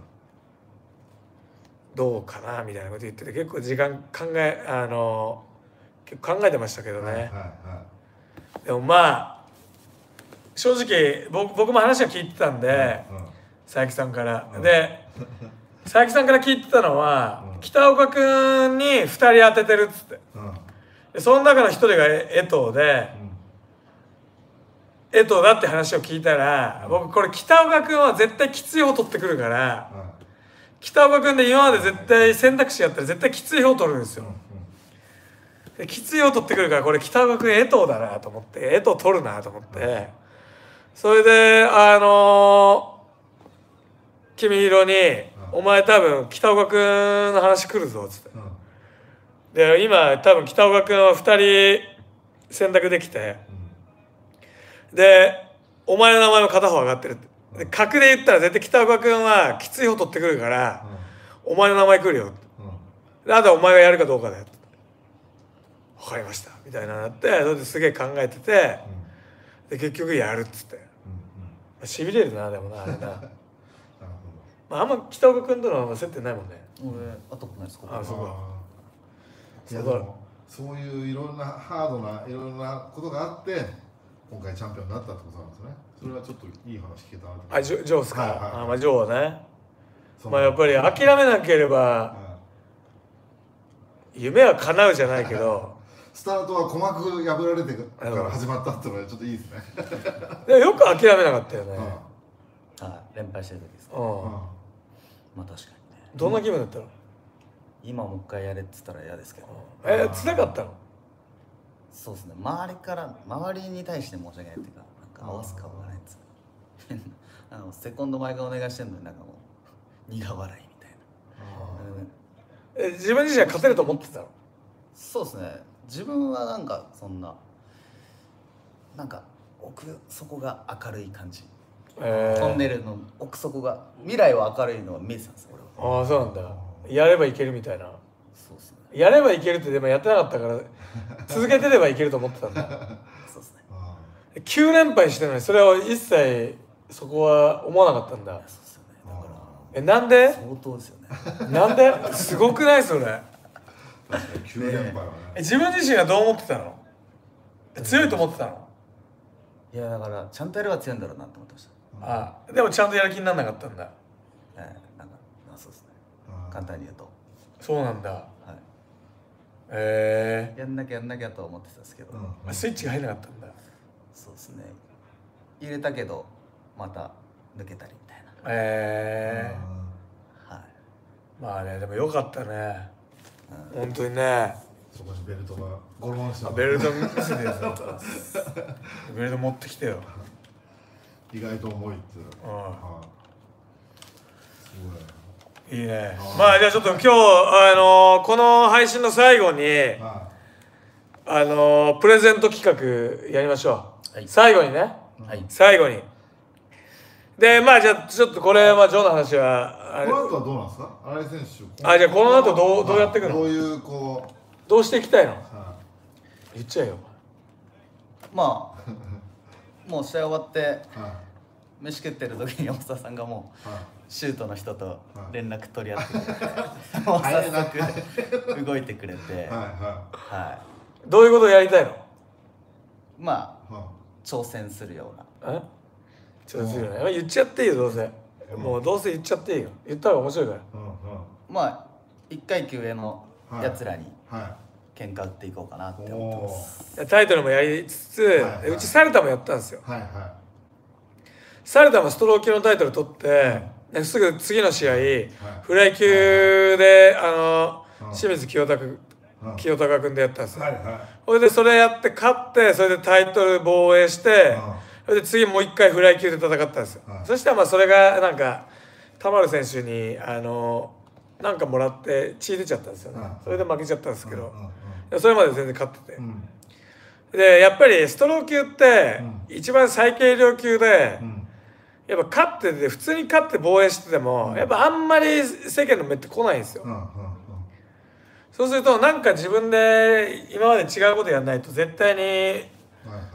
どうかなみたいなこと言ってて、結構時間結構考えてましたけどね。でもまあ正直僕も話は聞いてたんで、佐伯さんから。で佐伯さんから聞いてたのは、北岡君に2人当ててるっつって、でその中の1人が江藤で、江藤だって話を聞いたら、僕これ北岡君は絶対きつい方取ってくるから、北岡君で今まで絶対選択肢やったら絶対きつい方取るんですよ。できつい方取ってくるから、これ北岡君江藤だなと思って、江藤取るなと思って、それで君弘に「お前多分北岡君の話来るぞ」っつって、で今多分北岡君は2人選択できて、でお前の名前も片方上がってるって、で格で言ったら絶対北岡君はきつい方取ってくるから、お前の名前来るよって、であとはお前がやるかどうかだよって、分かりましたみたいななって、それですげえ考えてて、で結局やるっつって、しびれるな。でもなあれなあんま北岡君との接点ないもんね。 俺会ったことないですか。 あ、そうか。 いやでもそういういろんなハードないろんなことがあって今回チャンピオンになったってことなんですね。それはちょっといい話聞けたなと。 ジョーですか。まあジョーね。まあやっぱり諦めなければ夢は叶うじゃないけど、 スタートは鼓膜破られてから始まったってのはちょっといいですね。 でもよく諦めなかったよね。 連敗してる時ですか。まあ確かにね。 どんな気分だったの？ 今もう一回やれって言ったら嫌ですけど。 辛かったの？ そうですね。周りに対して申し訳ないっていうか、なんか合わす顔がないっつうセコンド前がお願いしてんのになんかもう苦笑いみたいな。 自分自身は勝てると思ってたの？ そうですね。自分はなんかそんななんか奥底が明るい感じ。トンネルの奥底が未来は明るいのが見えてたんですよ俺は。 ああそうなんだ。やればいけるみたいな。 そうですね。 やればいけるってでもやってなかったから続けてればいけると思ってたんだ。 そうですね。 9連敗してるのにそれを一切そこは思わなかったんだ。 そうですよね。だからなんで？ 相当ですよね。 なんで？すごくないそれ。 確かに9連敗はね。 自分自身はどう思ってたの？強いと思ってたの？ いやだからちゃんとやれば強いんだろうなと思ってました。 でもちゃんとやる気にならなかったんだ。 なんかそうですね。簡単に言うと。 そうなんだ。はい。 やんなきゃと思ってたんですけど、 スイッチが入らなかったんだ。 そうですね。入れたけどまた抜けたりみたいな。 はい。まあねでもよかったね。本当にね。 そこにベルトがゴロンした。 ベルト見せてよ。ベルト持ってきてよ。 意外と重いって。すごい。いいね。まあじゃあちょっと今日この配信の最後にプレゼント企画やりましょう。最後にね。最後に。でまあじゃあちょっとこれジョーの話はこの後はどうなんですか？新井選手。 じゃあこの後どうやっていくの？ どういうこうどうしていきたいの？言っちゃえよ。 まあもう試合終わって飯食ってる時に大沢さんがもうシュートの人と連絡取り合ってくれて、もう早速動いてくれて、 どういうことをやりたいの？ まあ挑戦するような。 挑戦するよね。言っちゃっていいよどうせ。もうどうせ言っちゃっていいよ。言ったら面白いから。 まあ1階級上のやつらに喧嘩売っていこうかなって思ってます。 タイトルもやりつつ、うちサルタもやったんですよ。サルタもストロー級のタイトル取って、すぐ次の試合、フライ級で清水清隆君でやったんですよ。それでそれやって勝って、それでタイトル防衛して、それで次もう一回フライ級で戦ったんですよ。そしたらまあそれがなんか田丸選手になんかもらって血出ちゃったんですよね。それで負けちゃったんですけど、それまで全然勝ってて。でやっぱりストロー級って一番最軽量級で、やっぱ勝ってて普通に勝って防衛しててもやっぱあんまり世間の目って来ないんですよ。そうするとなんか自分で今まで違うことやらないと絶対に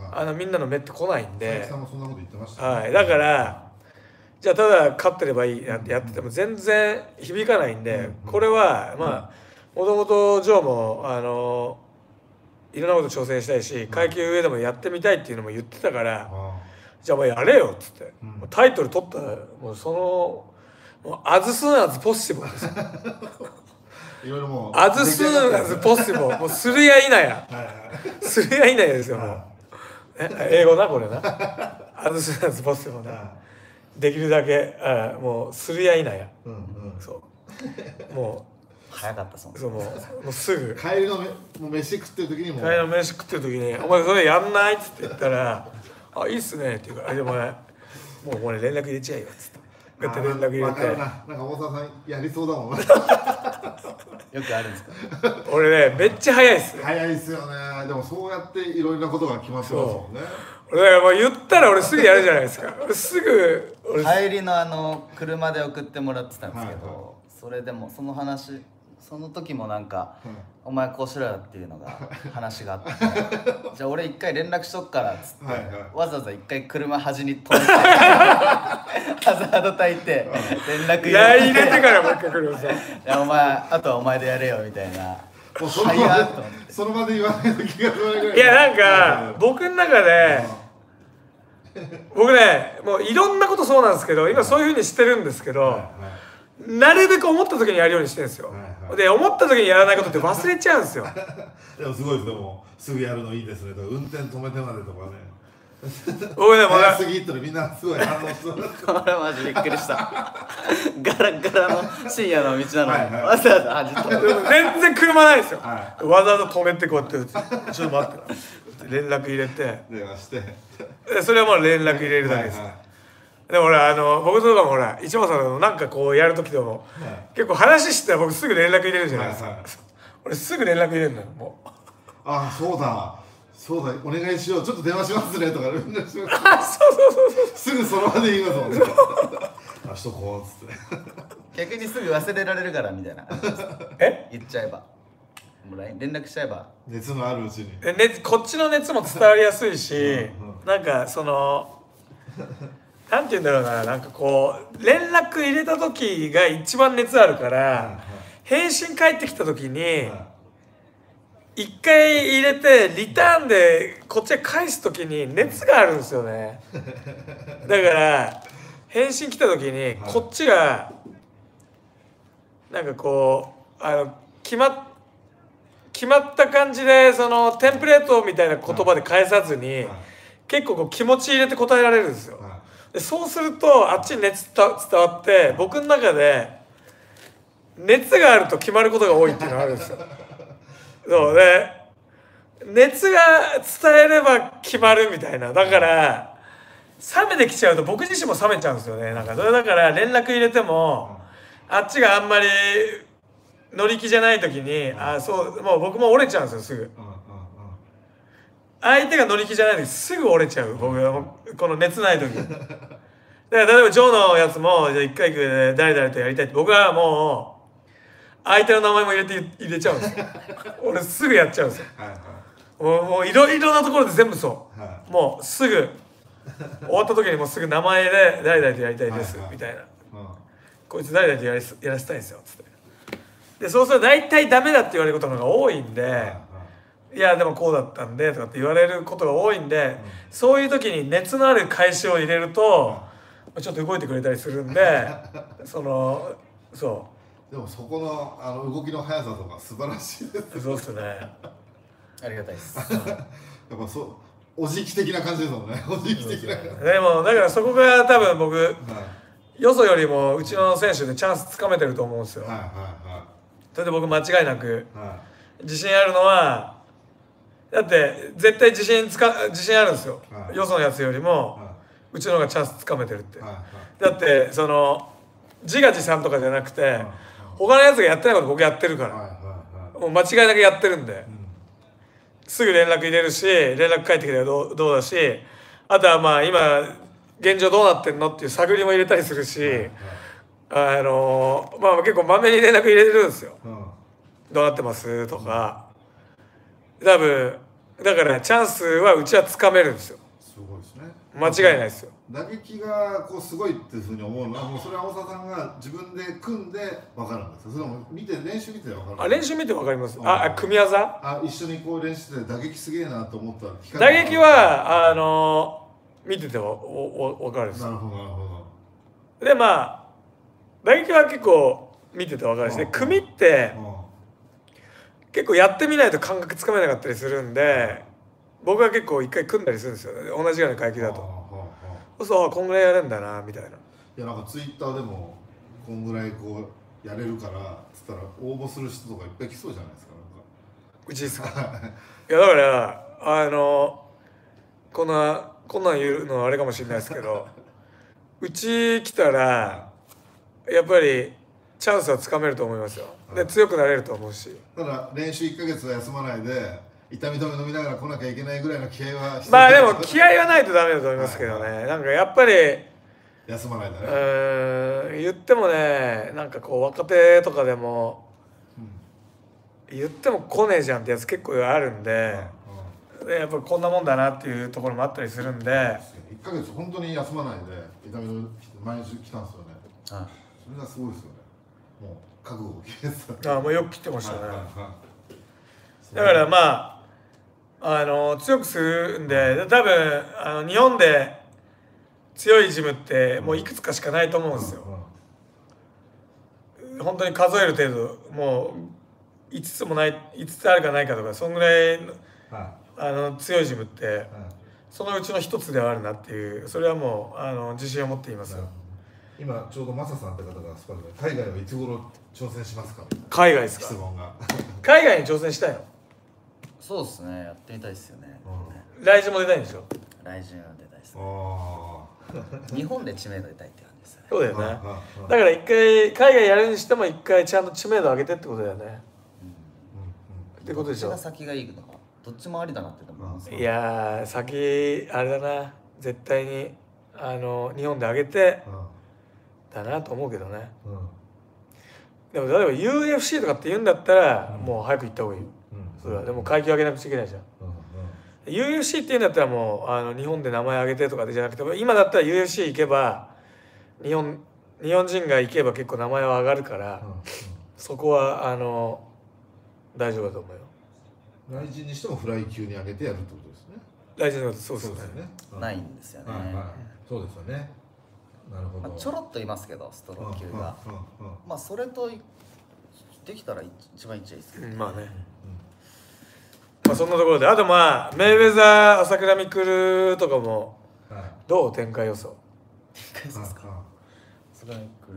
みんなの目って来ないんで、 佐々木さんもそんなこと言ってましたね。 はい、だからじゃあただ勝ってればいいなんてやってても全然響かないんで、これはまあもともとジョーもいろんなこと挑戦したいし、階級上でもやってみたいっていうのも言ってたから、じゃあお前やれよっつって、タイトル取ったらもうもうas soon as possible ですよ。 いろいろもう as soon as possible もうするやいなやするやいなやですよ。もう英語なこれなas soon as possible な、できるだけもうするやいなや、そうもう早かったそうもうすぐ帰りの飯食ってる時にも帰りの飯食ってる時に「お前それやんない?」っつって言ったら「あいいっすね」って言うから「でももうこれ連絡入れちゃえよ」っつってこうやって連絡入れて、 なんか大沢さんやりそうだもんな。 よくあるんですか？ 俺ねめっちゃ早いっすよ。 早いっすよね。でもそうやっていろいろなことが決まってますもんね。 俺だからもう言ったら俺すぐやるじゃないですか。俺すぐ帰りの車で送ってもらってたんですけど、それでもその時もなんか、お前こうしろよっていうのが話があってじゃあ俺一回連絡しとくからっつって、わざわざ一回車端に止めてハザード焚いて連絡入れてからもう一回来るんですよ。 いやお前あとはお前でやれよみたいな、 もうその場で言わないと気が済まないぐらい。 いやなんか僕の中で僕ねもういろんなことそうなんですけど今そういうふうにしてるんですけど、なるべく思った時にやるようにしてるんですよ。で思った時にやらないことって忘れちゃうんですよ。 でもすごいです。でもすぐやるのいいですねとか、運転止めてまでとかね。 僕でも早すぎってみんなすごい反応する。 これマジびっくりしたガラガラの深夜の道なのにわざわざ走って全然車ないですよ。わざわざ止めてこうやってちょっと待って連絡入れて電話してそれはもう連絡入れるだけです。でも俺僕とかもほら一番さんのなんかこうやる時でも結構話してたら僕すぐ連絡入れるじゃないですか。俺すぐ連絡入れるのよもう。 あそうだお願いしようちょっと電話しますねとか連絡します。 そうすぐその場で言いますもんね。あしとこうっつって逆にすぐ忘れられるからみたいな言っちゃえばもう連絡しちゃえば熱のあるうちにこっちの熱も伝わりやすいしなんかなんて言うんだろうな、なんかこう連絡入れた時が一番熱あるから返信返ってきた時に一回入れてリターンでこっちへ返す時に熱があるんですよね。だから返信来た時にこっちがなんかこう決まった感じでテンプレートみたいな言葉で返さずに結構こう気持ち入れて答えられるんですよ。でそうするとあっちに熱伝わって僕の中で熱があると決まることが多いっていうのがあるんですよ。そうで熱が伝えれば決まるみたいな。だから冷めてきちゃうと僕自身も冷めちゃうんですよね。なんかそれだから連絡入れてもあっちがあんまり乗り気じゃない時にもう僕も折れちゃうんですよすぐ。相手が乗り気じゃない時すぐ折れちゃう僕はこの熱ない時。だから例えばジョーのやつもじゃあ1回で誰々とやりたいって僕はもう相手の名前も入れちゃうんですよ。俺すぐやっちゃうんですよ。もういろいろなところで全部そう、もうすぐ終わった時にもうすぐ名前で誰々とやりたいですみたいな、こいつ誰々とやらせたいんですよつってでそうすると大体ダメだって言われることが多いんで、いやでもこうだったんでとかって言われることが多いんで、そういう時に熱のある返しを入れるとちょっと動いてくれたりするんででもそこの動きの速さとか素晴らしいです。 そうっすね。 ありがたいです。 やっぱおじき的な感じですもんね。おじき的な。 でもだからそこが多分僕、よそよりもうちの選手でチャンスつかめてると思うんですよ。それで僕間違いなく自信あるのはだって絶対自信あるんですよ。よそのやつよりもうちの方がチャンスつかめてるって。だって自画自賛とかじゃなくて他のやつがやってないこと僕やってるからもう間違いなくやってるんで、すぐ連絡入れるし連絡返ってきたらどうだし、あとはまあ今現状どうなってんのっていう探りも入れたりするし、まあ結構まめに連絡入れてるんですよ。どうなってますとか多分だからチャンスはうちはつかめるんですよ。 すごいですね。 間違いないですよ。 打撃がこうすごいっていうふうに思うのは、もうそれは大沢さんが自分で組んで分かるんですよ。それも練習見て分かる。 練習見て分かります。組み技。 一緒にこう練習して打撃すげえなと思ったら。 打撃は見てて分かるんですよ。 なるほどなるほど。でまあ打撃は結構見てて分かるし、組って結構やってみないと感覚つかめなかったりするんで、僕は結構一回組んだりするんですよね、同じような階級だと。そうするとこんぐらいやれんだなみたいな。いやなんかツイッターでもこんぐらいこうやれるからつったら応募する人とかいっぱい来そうじゃないですか。なんかうちですか。いやだからこんなん言うのはあれかもしれないですけどうち来たらやっぱりチャンスはつかめると思いますよ。で強くなれると思うし。 ただ練習1ヶ月は休まないで痛み止め飲みながら来なきゃいけないぐらいの気合は必要。 まあでも気合はないとダメだと思いますけどね。なんかやっぱり休まないだね。言ってもね、なんかこう若手とかでも、言っても来ねえじゃんってやつ結構あるんで、やっぱりこんなもんだなっていうところもあったりするんで。 1ヶ月本当に休まないで痛み止め毎日来たんですよね。それがすごいですよね。もう覚悟を決めてた。 もうよく来てましたね。だからまあ強くするんで、多分日本で強いジムってもういくつかしかないと思うんですよ。本当に数える程度もう5つもない5つあるかないかとかそんぐらいの強いジムってそのうちの一つではあるなっていう、それはもう自信を持っていますよ。 今ちょうどマサさんって方がスパルで海外はいつ頃挑戦しますか？ 海外ですか？ 質問が海外に挑戦したいの？ そうですね、やってみたいですよね。 来週も出たいんでしょ？ 来週は出たいですね。日本で知名度出たいって感じですよね。 そうだよね。だから一回海外やるにしても一回ちゃんと知名度上げてってことだよね。ってことでしょ？ どっちが先がいいのか、どっちもありだなって思います。 いや先あれだな、絶対に日本で上げてだなと思うけどね。でも例えば UFC とかって言うんだったらもう早く行った方がいい。それはでも階級上げなくちゃいけないじゃん。UFC って言うんだったらもう日本で名前上げてとかでじゃなくて、今だったら UFC 行けば日本人が行けば結構名前は上がるから、そこは大丈夫だと思うよ。 来人にしてもフライ級に上げてやるってことですね。 来人のことそうですね。 ないんですよね。 そうですよね。なるほど。 ちょろっといますけどストロー級が、まあそれとできたら一番いいっちゃいいですけど。 まあね。まあそんなところで、あとまあメイウェザー朝倉未来とかもどう展開予想？ 展開予想ですか？朝倉未来、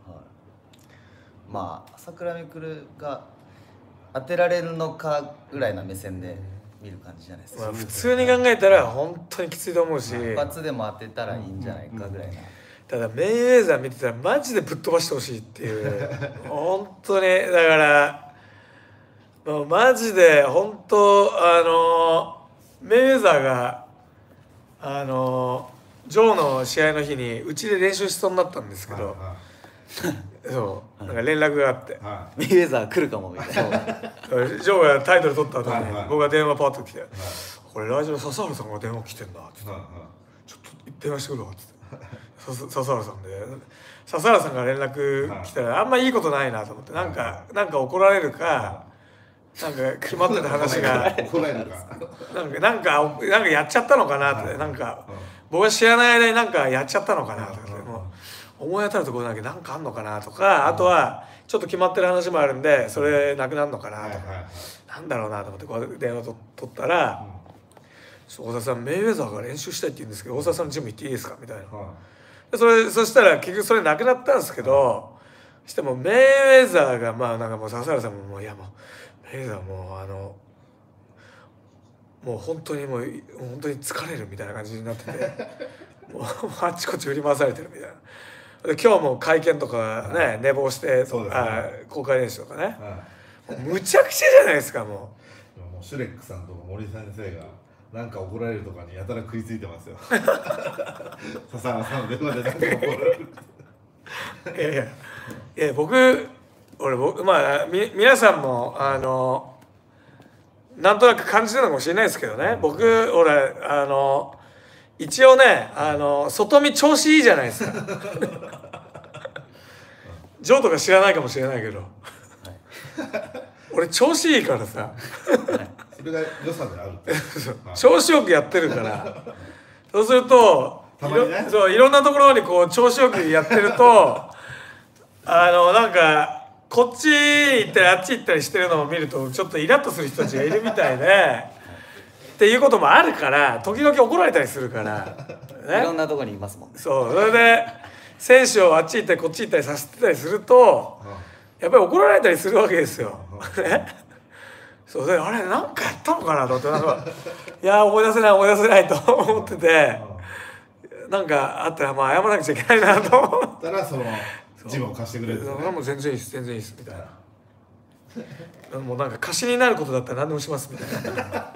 まあ朝倉未来が当てられるのかぐらいな目線で見る感じじゃないですか。 普通に考えたら本当にきついと思うし、 一発でも当てたらいいんじゃないかぐらいな。 ただメイウェザー見てたらマジでぶっ飛ばしてほしいっていう本当にだからもうマジで本当メイウェザーがジョーの試合の日にうちで練習しそうになったんですけど、そうなんか連絡があってメイウェザー来るかもみたいな。 ジョーがタイトル取った後に僕が電話パッと来て「これラジオ笹原さんが電話来てんだ」って言って「ちょっと電話してくるわ」って言って笹原さんで笹原さんが連絡来たらあんまいいことないなと思って、なんか怒られるかなんか決まってた話がなんかやっちゃったのかなって、なんか僕が知らない間になんかやっちゃったのかなとか、もう思い当たるところだけなんかあんのかなとか、あとはちょっと決まってる話もあるんでそれなくなるのかなとか、なんだろうなと思ってこう電話取ったら「大沢さんメイウェザーが練習したいって言うんですけど大沢さんのジム行っていいですか?」みたいな。そしたら結局それなくなったんですけど、してもメイウェザーがまあなんかもう笹原さんもいやもうメイウェザーももう本当に疲れるみたいな感じになっててもうあっちこっち振り回されてるみたいな。で今日も会見とかね寝坊して公開練習とかね、むちゃくちゃじゃないですか。もうシュレックさんとか森先生がなんか怒られるとかにやたら食いついてますよ。笹原さんの電話でなんか怒られる。 いや僕まあ皆さんもなんとなく感じてるのかもしれないですけどね。僕俺一応ね外見調子いいじゃないですか。ジョーとか知らないかもしれないけど、俺調子いいからさ。 それが良さである。 調子よくやってるから、そうするといろんなところにこう調子よくやってるとなんかこっち行ったりあっち行ったりしてるのを見るとちょっとイラッとする人たちがいるみたいでっていうこともあるから、時々怒られたりするから、 ね、いろんなところにいますもんね。 そう、それで選手をあっち行ったりこっち行ったりさせてたりするとやっぱり怒られたりするわけですよ。そうで、あれなんかやったのかなと思って、なんかいや思い出せないと思ってて、なんかあったらまあ謝らなくちゃいけないなと思ったらそのジムを貸してくれるんですね。 もう全然いいです全然いいですみたいな。もうなんか貸しになることだったら何でもしますみたいな。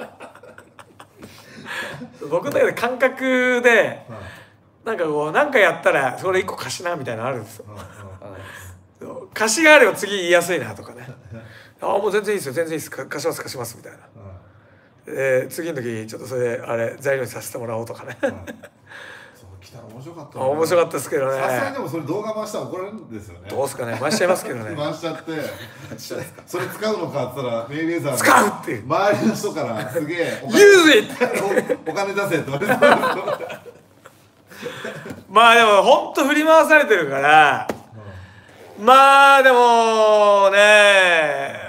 僕の中で感覚でなんかこう何かやったらそれ1個貸しなみたいなのあるんですよ。貸しがあれば次言いやすいなとかね。あもう全然いいですよ全然いいです貸しますみたいな。次の時ちょっとそれあれ材料にさせてもらおうとかね。 来たら面白かった。 面白かったですけどね。 さすがにでもそれ動画回したら怒られるんですよね。 どうすかね回しちゃいますけどね。 回しちゃってそれ使うのかって言ったらメイウェザー使うっていう周りの人からすげえユーズお金出せって言われて。 まあでもほんと振り回されてるから、まあでもね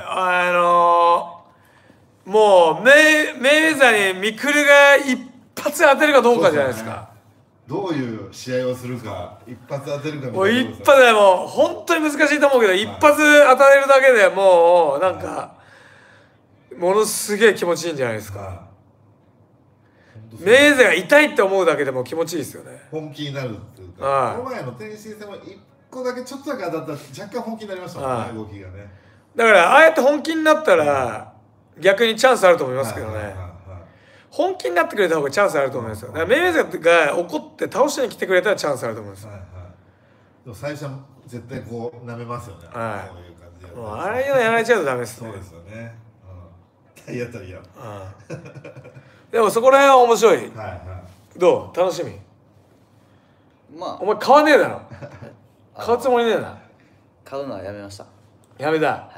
もうメイウェザーにミクルが一発当てるかどうかじゃないですか。 どういう試合をするか一発当てるかみたいな。 もう一発でもう本当に難しいと思うけど、一発当たれるだけでもうなんかものすげえ気持ちいいんじゃないですか。メイウェザーが痛いって思うだけでも気持ちいいですよね。 本気になるっていうか、この前のテニス戦も一個だけちょっとだけ当たったら若干本気になりましたもんね、動きがね。 だからああやって本気になったら逆にチャンスあると思いますけどね。本気になってくれた方がチャンスあると思いますよ。だからメイウェザーが怒って倒しに来てくれたらチャンスあると思います。 でも最初は絶対こう舐めますよね。 はい。 こういう感じで。 もうああいうのやられちゃうとダメですね。 そうですよね。体当たりや。 でもそこら辺は面白い。どう楽しみ。 まあお前買わねえだろ。買うつもりねえな。 買うのはやめました。 やめた。 はい。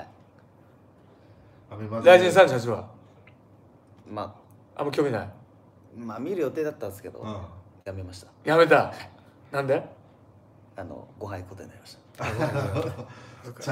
ライジン38はまあんま興味ない。 まあ見る予定だったんですけど、やめました。 やめた。なんでご飯行くことになりました。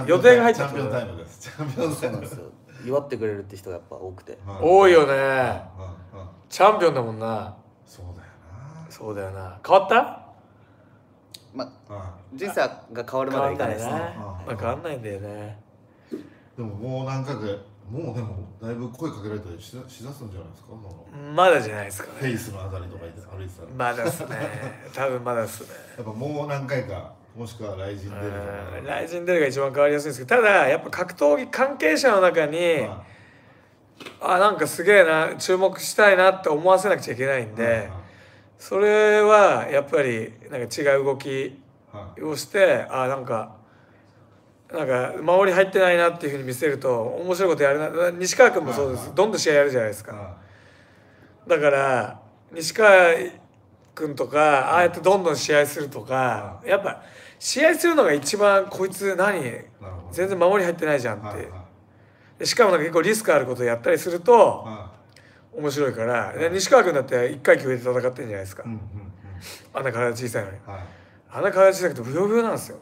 予定が入った。 チャンピオンタイムです。チャンピオンタイムですよ。 祝ってくれるって人がやっぱ多くて。 多いよね。チャンピオンだもんな。 そうだよな。 そうだよな。変わった？ まあ人生が変わるまではいかないですね。 変わんないんだよね。 でももう何回かもうでもだいぶ声かけられたりしだすんじゃないですか。 まだじゃないですかね。 フェイスのあたりとか歩いてたら。 まだっすね。多分まだっすね。 やっぱもう何回かもしくはライジン出るとか。 ライジン出るが一番変わりやすいんですけど、ただやっぱ格闘技関係者の中に、なんかすげえな注目したいなって思わせなくちゃいけないんで、それはやっぱりなんか違う動きをしてなんか守り入ってないなっていうふうに見せると面白いことやるな。西川君もそうです。どんどん試合やるじゃないですか。だから西川君とかああやってどんどん試合するとか、やっぱ試合するのが一番こいつ全然守り入ってないじゃんって。でしかもなんか結構リスクあることやったりすると面白いから。西川君だって1階級上で戦ってんじゃないですか。あんな体小さいのに。あんな体小さくてブヨブヨなんですよ。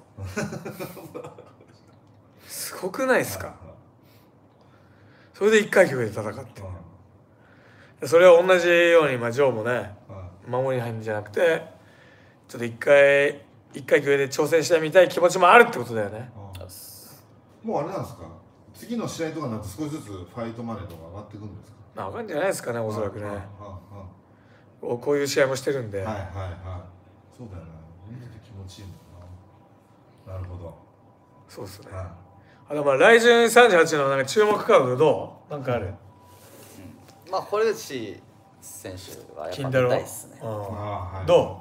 すごくないですか。それで1階級で戦ってそれを同じようにジョーもね守りに入るんじゃなくてちょっと1階級で挑戦してみたい気持ちもあるってことだよね。 もうあれなんですか、次の試合とかになって少しずつファイトマネーとか上がっていくんですか。 上がるんじゃないですかね、おそらくね。こういう試合もしてるんで。 そうだよね、見てて気持ちいいもんな。なるほど。 そうですね。ライジン38のなんか注目カードどう？なんかある？ まあ堀口選手はやっぱ見たいですね。 ど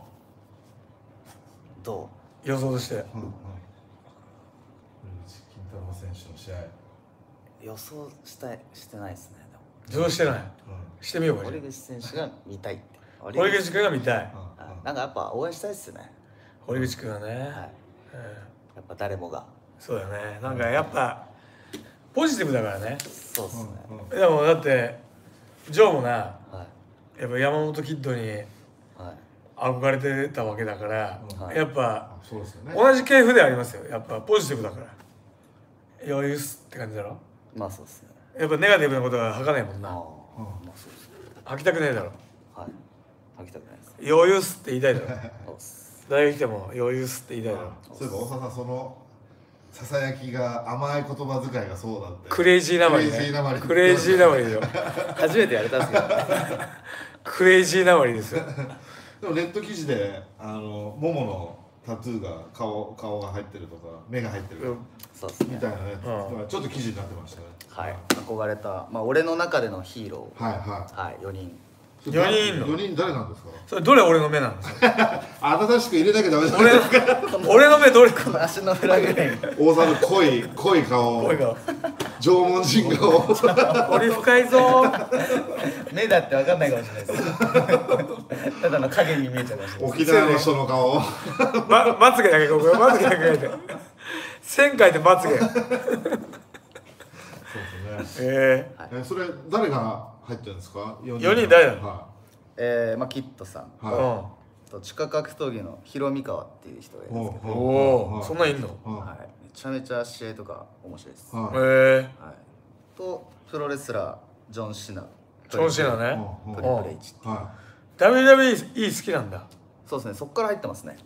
う？ 予想として。 堀口金太郎選手の試合。 予想してないですね。 受動してない。してみようか。 堀口選手が見たいって。 堀口君が見たい。 なんかやっぱ応援したいっすね。 堀口君はね。 やっぱ誰もが。 そうだね。なんかやっぱポジティブだからね。 そうっすね。 でもだってジョーもな、やっぱ山本キッドに憧れてたわけだから、やっぱ同じ系譜でありますよ。やっぱポジティブだから。余裕っすって感じだろ。 まあそうっすね。 やっぱネガティブなことは吐かないもんな。吐きたくないだろ。 吐きたくないです。 余裕っすって言いたいだろ。大学来ても余裕っすって言いたいだろ。 そういえば大沢さん、そのささやきが甘い言葉遣いがそうだって。 クレイジーなまりね。クレイジーなまりでよ。 初めてやれたんですけど。 クレイジーなまりですよ。 でもネット記事でもものタトゥーが顔が入ってるとか目が入ってるみたいなね、ちょっと記事になってましたね。 はい、憧れた俺の中でのヒーロー。はい4人。 4人いんの ？4人誰なんですか？ それどれ俺の目なんですか？ 新しく入れなきゃダメじゃないですか。 俺の目どれか。 足の裏ぐらい。 大沢の濃い顔。 濃い顔。 縄文人顔。 彫り深いぞ。 目だって分かんないかもしれないです。ただの影に見えちゃうかもしれない。 沖縄の人の顔。 まつげだけここまつげだけ描いて。線描いてまつげ。 そうですね。それ誰が入ってるんですか？4 人誰なの？ キッドさんと地下格闘技のヒロミ川っていう人がいるんですけど、 おお、そんなんいんの？ めちゃめちゃ試合とか面白いです。とプロレスラージョン・シナね。 トリプル H っていう。 WWE 好きなんだ。 そうですね、そっから入ってますね。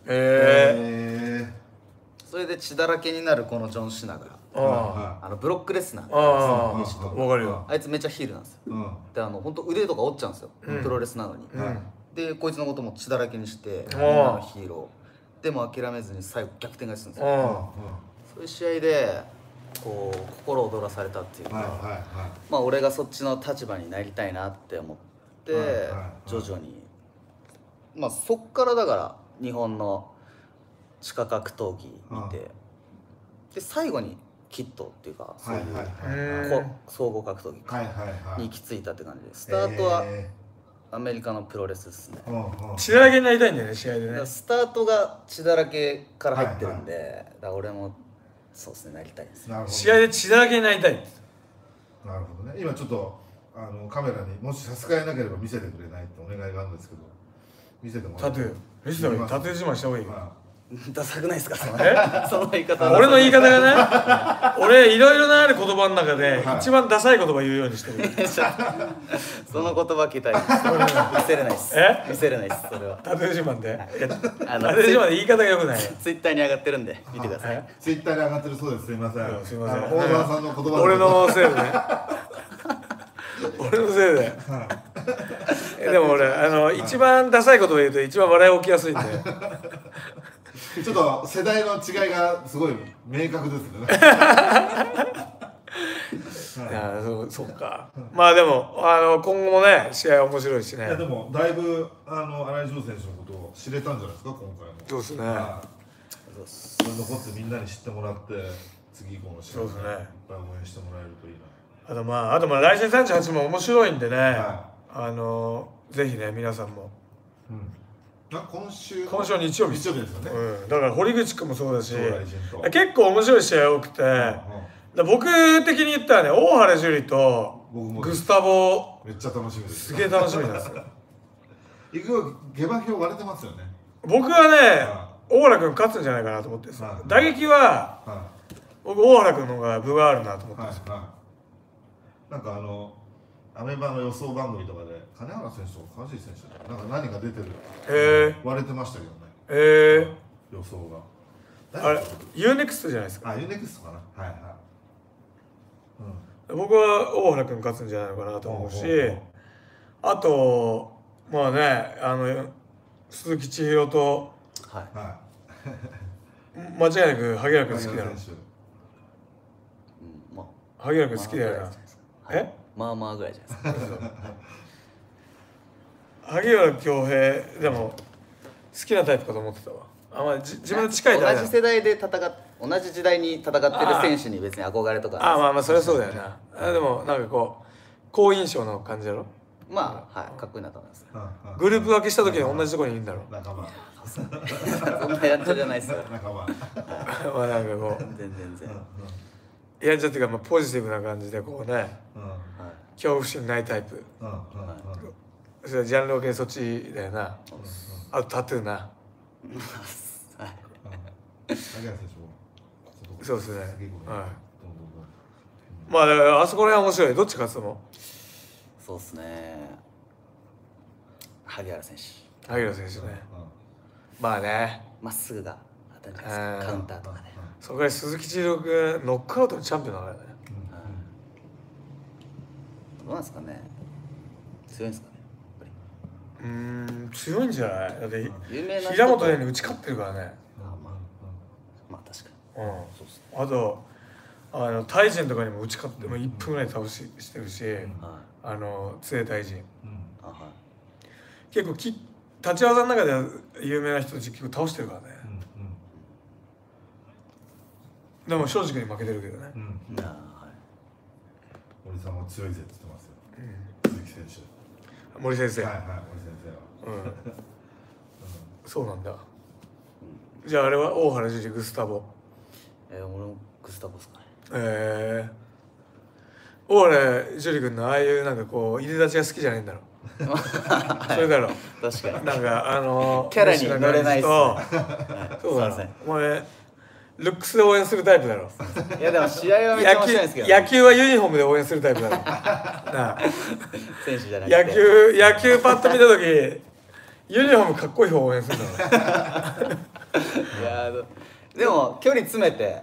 それで血だらけになるこのジョン・シナがブロックレスナー。 わかるよ。 あいつめっちゃヒールなんですよ。で本当腕とか折っちゃうんですよ、プロレスなのに。でこいつのことも血だらけにしてみんなのヒーローでも諦めずに最後逆転勝ちするんですよ。そういう試合でこう心躍らされたっていうか、俺がそっちの立場になりたいなって思って徐々にそっからだから日本の地下格闘技見て、で最後にキットっていうかそういう総合格闘技に行き着いたって感じで、スタートはアメリカのプロレスですね。 血だらけになりたいんだよね、試合でね。 スタートが血だらけから入ってるんで、だから俺もそうですね、なりたいです。 試合で血だらけになりたい。 なるほどね。今ちょっとカメラにもし差し支えなければ見せてくれないってお願いがあるんですけど、見せてもらって。 タトゥー見せた方がいい。タトゥー自慢した方がいい。 ダサくないですか？その言い方。 俺の言い方がね、俺いろいろなある言葉の中で一番ダサい言葉言うようにしてる。 その言葉聞いたら見せれないです。見せれないです、それは。 タトゥー自慢で。タトゥー自慢で言い方が良くない。 ツイッターに上がってるんで見てください。 ツイッターに上がってるそうです。すいません。 すいません。 大沢さんの言葉。 俺のせいでね。俺のせいで。でも俺一番ダサい言葉言うと一番笑い起きやすいんで。 ちょっと世代の違いがすごい明確ですね。 いや、そうか。まあでも今後もね試合面白いしね。 いやでもだいぶ新井ジョー選手のことを知れたんじゃないですか今回も。 そうですね。 それ残ってみんなに知ってもらって次以降の試合をいっぱい応援してもらえるといいな。 あと来週38も面白いんでね。ぜひね皆さんも。 今週の日曜日ですよね。 だから堀口君もそうだし、結構面白い試合多くて、僕的に言ったらね、大原樹里とグスタボめっちゃ楽しみです。 すげえ楽しみなんですよ。 行く下馬評割れてますよね。 僕はね、大原君勝つんじゃないかなと思ってさ、打撃は僕大原君の方が分があるなと思ってます。 なんかアメバの予想番組とかで金原選手と川尻選手なんか何が出てる割れてましたけどね。予想があれ UNEXT じゃないですか。 UNEXT かな。 僕は大原君勝つんじゃないのかなと思うし、あとまあね鈴木千尋と間違いなく萩原君好きだろ。萩原君好きだよな。 まあまあぐらいじゃないですか。 萩原恭平でも好きなタイプかと思ってたわ。自分の近い同じ世代で同じ時代に戦ってる選手に別に憧れとか。 まあそれはそうだよな。でもなんかこう好印象の感じだろ。 まあはいかっこいいなと思います。 グループ分けした時に同じところにいるんだろ。 仲間そんなやんちゃじゃないっすよ。 仲間まあなんかこう全然やんちゃっていうか、まあ、ポジティブな感じでこうね、恐怖心ないタイプ。それはジャンル分けそっちだよな。あとタトゥーな。そうですね。はい。まあだからあそこら辺面白い。どっち勝つの？ そうっすね。萩原選手。 萩原選手ね。まあね。 まっすぐが当たるじゃないですか。カウンターとかね。 そこから鈴木千尋君ノックアウトのチャンピオンだからね。 どうなんですかね。強いんですかね。 強いんじゃない？だって有名な平本蓮に打ち勝ってるからね。 まあ確かに。 あとタイ人とかにも打ち勝っても1分ぐらい倒してるし、杖大臣結構立ち技の中では有名な人たち結構倒してるからね。でも正直に負けてるけどね。 森さんも強いぜって言ってますよ、鈴木選手。 森先生。 はいはい、森先生は。 そうなんだ。じゃああれは大原樹里、グスタボ。 俺もグスタボですかね。 大原樹里君のああいうなんかこう入れ立ちが好きじゃないんだろ。それだろ。 確かに。 なんかキャラに乗れないっすね。 そうだろ。お前ルックスで応援するタイプだろ。 いやでも試合はめっちゃ面白いんですけど。 野球はユニフォームで応援するタイプだろ。なあ。 選手じゃなくて。 野球パッと見た時ユニフォームかっこいい方応援するんだろ。 いやでも距離詰めて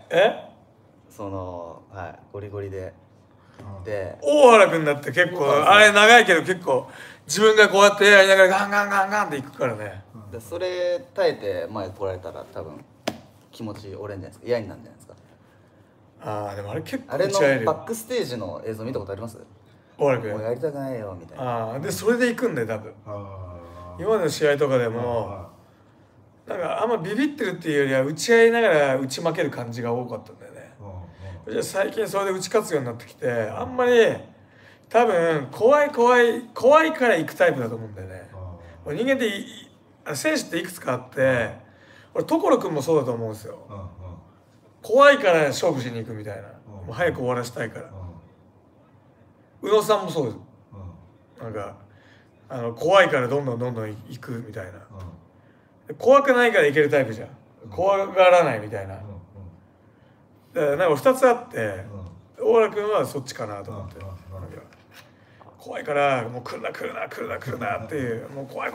ゴリゴリで大原君だって結構あれ長いけど結構自分がこうやってやりながらガンガンガンガンっていくからね。 それ耐えて前取られたら多分気持ち折れんじゃないですか。嫌になるんじゃないですか。 でもあれ結構あれのバックステージの映像見たことあります？ 大原君もうやりたくないよみたいな。 でそれで行くんだよ多分。今までの試合とかでもなんかあんまビビってるっていうよりは打ち合いながら打ち負ける感じが多かったんだよね。じゃあ最近それで打ち勝つようになってきてあんまり多分怖いから行くタイプだと思うんだよね。人間って選手っていくつかあって俺所君もそうだと思うんですよ。怖いから勝負しに行くみたいな。もう早く終わらせたいから。宇野さんもそうです。なんか怖いからどんどん行くみたいな。怖くないからいけるタイプじゃん。怖がらないみたいな。だからなんか2つあって大原君はそっちかなと思って。怖いからもう来るなっていうもう怖い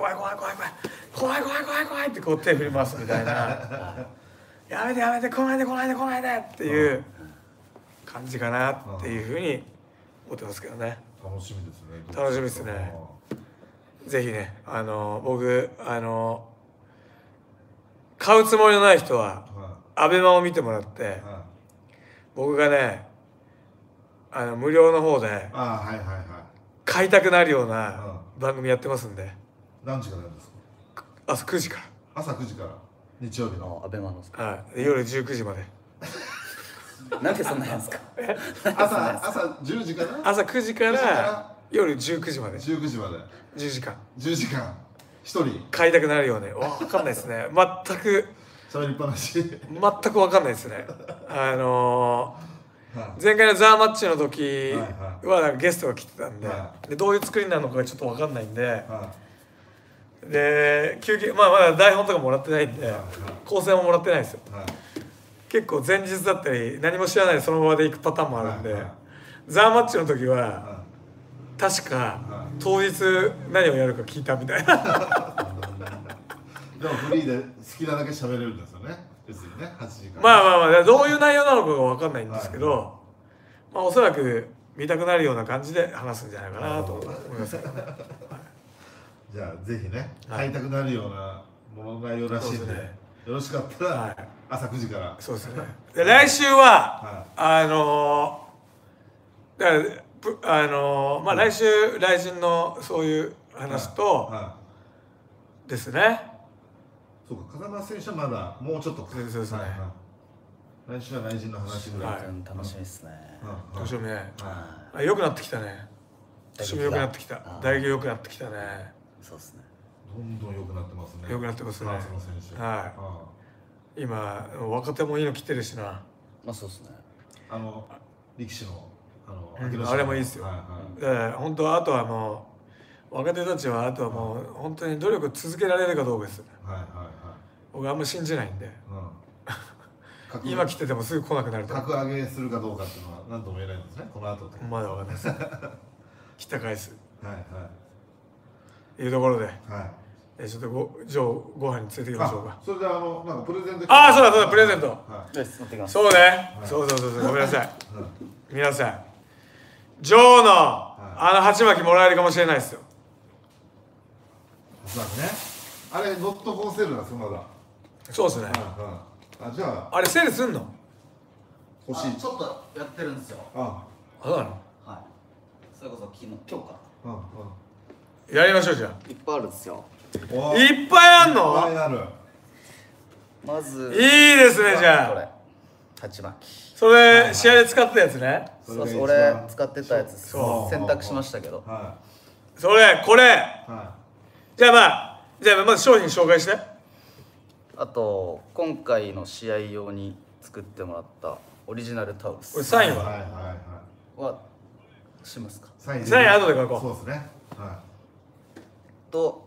ってこう手振りますみたいな。やめて来ないでっていう感じかなっていうふうに思ってますけどね。 楽しみですね。 楽しみですね。ぜひね僕買うつもりのない人はアベマを見てもらって僕がね無料の方で買いたくなるような番組やってますんで。 何時からなんですか？ 朝9時から。 朝9時から日曜日のアベマの夜19時まで。 なんでそんなやつか。 朝10時から朝9時から夜19時まで 19時まで 10時間 1人買いたくなるようね。分かんないですね。全く喋りっぱなし全く分かんないですね。前回のザ・マッチの時はゲストが来てたんで、どういう作りになるのかちょっと分かんないんで、で休憩まだ台本とかもらってないんで構成ももらってないですよ。結構前日だったり何も知らないでそのままで行くパターンもあるんで、ザ・マッチの時は確か当日何をやるか聞いたみたいな。 でもフリーで好きなだけ喋れるんですよね。別にね8時間まあどういう内容なのかが分かんないんですけど、おそらく見たくなるような感じで話すんじゃないかなと思いますけどね。 じゃあぜひね買いたくなるようなもの内容らしいんで、よろしかったら朝9時から。 そうですね。で来週は来週来人のそういう話とですね。 そうか、風間選手はまだもうちょっと。 そうですね。 来週は来人の話ぐらい。 楽しみですね。 楽しみね。良くなってきたね。 守備良くなってきた。打撃良くなってきたね。 そうですね。 どんどん良くなってますね。 良くなってますね。 フランスの選手。 はい。今若手もいいの来てるしな。 まあそうですね。 力士のあれもいいですよ。本当あとはもう若手たちはあとはもう本当に努力続けられるかどうかです。僕あんま信じないんで。今来ててもすぐ来なくなると。 格上げするかどうかっていうのは何とも言えないんですね。この後って。 まだわかんないです。来た返す。 はいはい。 いうところで。 はい。 ちょっとジョーご飯に連れてきましょうか。 それでなんかプレゼント。 ああそうだプレゼント。 はい。 そうね。そうごめんなさい。皆さん、ジョーの鉢巻きもらえるかもしれないですよ。 鉢巻きね。あれノットフォーセールなんですよまだ。 そうですね。 じゃああれセールすんの？ 欲しい。ちょっとやってるんですよ。 そうなの？ はい。それこそ今日か。 やりましょうじゃあ。 いっぱいあるんですよ。 いっぱいあんの？ いっぱいある。 まずいいですねじゃあ。 これ鉢巻き。 それ試合で使ったやつね。 そうそう俺使ってたやつ選択しましたけど。 それこれ。じゃあまず商品紹介して。 あと今回の試合用に作ってもらったオリジナルタオルス。 これサインはしますか？ サイン後で書こう。 そうですね。 と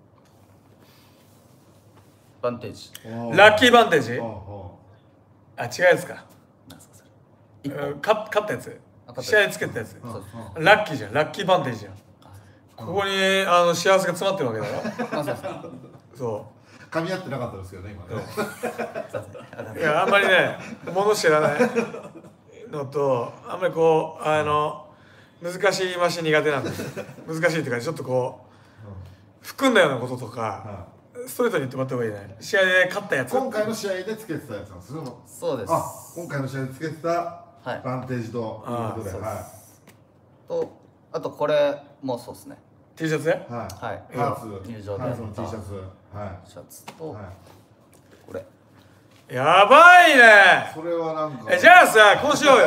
バンテージ。 ラッキーバンテージ？あ違うやつか。勝ったやつ。試合でつけたやつ。ラッキーじゃん。ラッキーバンテージじゃん。ここに幸せが詰まってるわけだろ。そう。 噛み合ってなかったですよね今ね。 いやあんまりね物知らないのとあんまりこう難しい言い回し苦手なんですよ。難しいっていうかちょっとこう含んだようなこととかストレートに言ってもらった方がいいね。試合で勝ったやつ。 今回の試合でつけてたやつなんですよ。 そうです。 今回の試合でつけてたバンテージということで。 とあとこれもそうですね。 T シャツね。 はい。 入場での T シャツ。 シャツとこれ。 やばいね。 それはなんか。 じゃあさこうしよう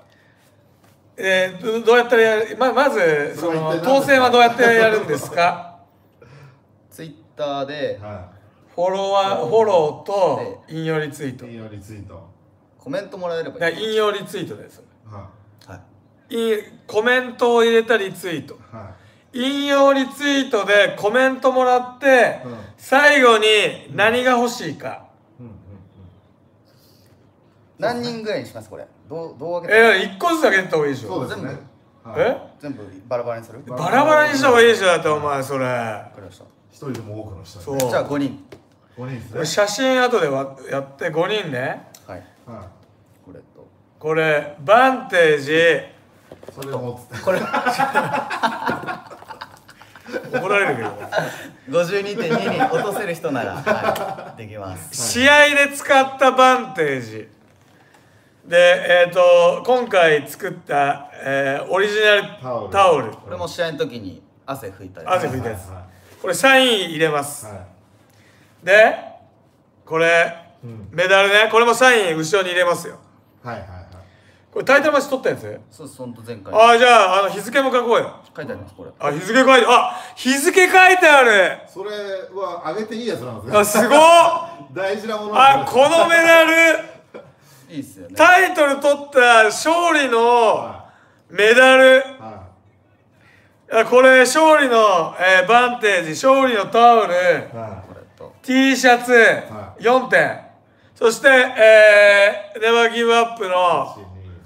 よ。どうやったらやる？まずその当選はどうやってやるんですか？ ツイッターでフォローと引用リツイート。 引用リツイート。 コメントもらえればいい。 引用リツイートです。 はい。 コメントを入れたリツイート。引用リツイートでコメントもらって、最後に何が欲しいか。 何人ぐらいにしますこれ？どう分けて？1個ずつあげた方がいいでしょ。 そうですね。 全部バラバラにする？ バラバラにした方がいいでしょ。だってお前それ。 わかりました。 一人でも多くの人。 そう。じゃあ5人。 5人ですね。 写真後でやって5人ね。 はい。これと。 これバンテージ。 それをこれ。 怒られるけど。 52.2 に落とせる人ならできます。 試合で使ったバンテージ。で今回作ったオリジナルタオル。 これも試合の時に汗拭いたやつ。 汗拭いたやつ。これサイン入れます。でこれメダルね。これもサイン後ろに入れますよ。これタイトルマッチ取ったやつ？ そう本当前回。 じゃあ日付も書こうよ。 書いてありますこれ。 日付書いて日付書いてある。 それはあげていいやつなんですね。 すごっ。 大事なもの。 このメダル。 いいっすよね。 タイトル取った勝利のメダル。これ勝利のバンテージ、勝利のタオル、T シャツ4点、そしてネバーギブアップの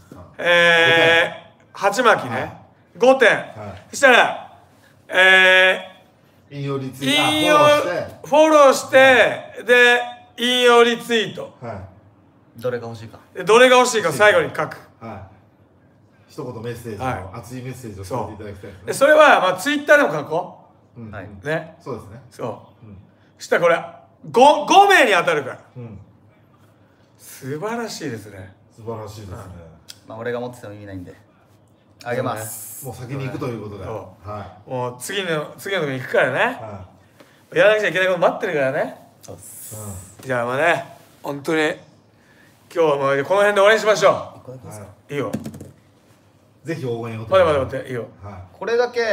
鉢巻きね5点。そしたら引用リツイート、フォローしてで引用リツイート。 どれが欲しいか。 どれが欲しいか最後に書く。 一言メッセージを、熱いメッセージを添えていただきたいですね。 それはツイッターでも書こう。ね。 そうですね。 そう。したらこれ5名に当たるから。素晴らしいですね。 素晴らしいですね。 俺が持ってても意味ないんであげます。 もう先に行くということで。 もう次の時に行くからね。やらなくちゃいけないこと待ってるからね。 そうです。 じゃあね本当に今日はもうこの辺で終わりにしましょう。いいよ。 ぜひ応援を。 待っていいよ。 これだけ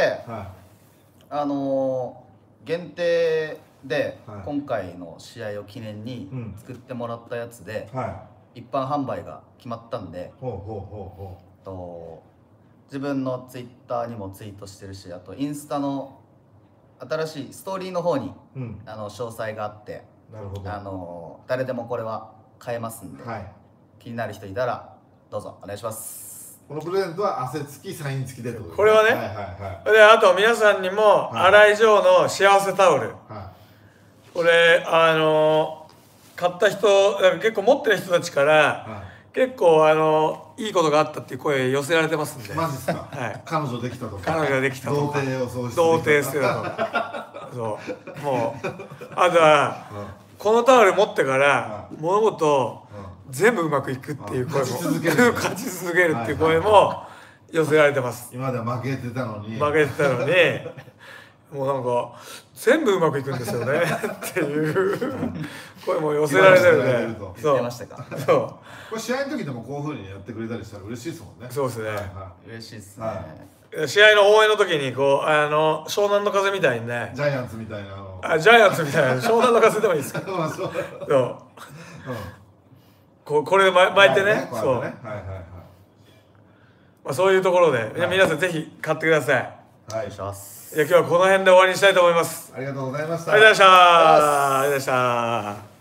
限定で今回の試合を記念に作ってもらったやつで一般販売が決まったんで、自分のツイッターにもツイートしてるし、あとインスタの新しいストーリーの方に詳細があって、誰でもこれは買えますんで、気になる人いたらどうぞお願いします。 このプレゼントは汗付きサイン付きでってことですね。 これはね、であと皆さんにも新井ジョーの幸せタオル、これ買った人結構持ってる人たちから、結構いいことがあったっていう声寄せられてますんで。 マジですか。彼女できたとか、 彼女ができたとか、 童貞してたとか、そうもうあとはこのタオル持ってから物事全部うまくいくっていう声も、勝ち続けるっていう声も寄せられてます。 今までは負けてたのにもうなんか全部うまくいくんですよねっていう声も寄せられてるね。 言ってましたか。 そう。 これ試合の時でもこういう風にやってくれたりしたら嬉しいですもんね。 そうですね。 嬉しいですね。 試合の応援の時にこう湘南の風みたいにね。 ジャイアンツみたいなジャイアンツみたいな湘南の風でもいいですか。そう。これで巻いてね。そう。まあそういうところで皆さんぜひ買ってください。 お願いします。 今日はこの辺で終わりにしたいと思います。 ありがとうございました。 ありがとうございました。ありがとうございました。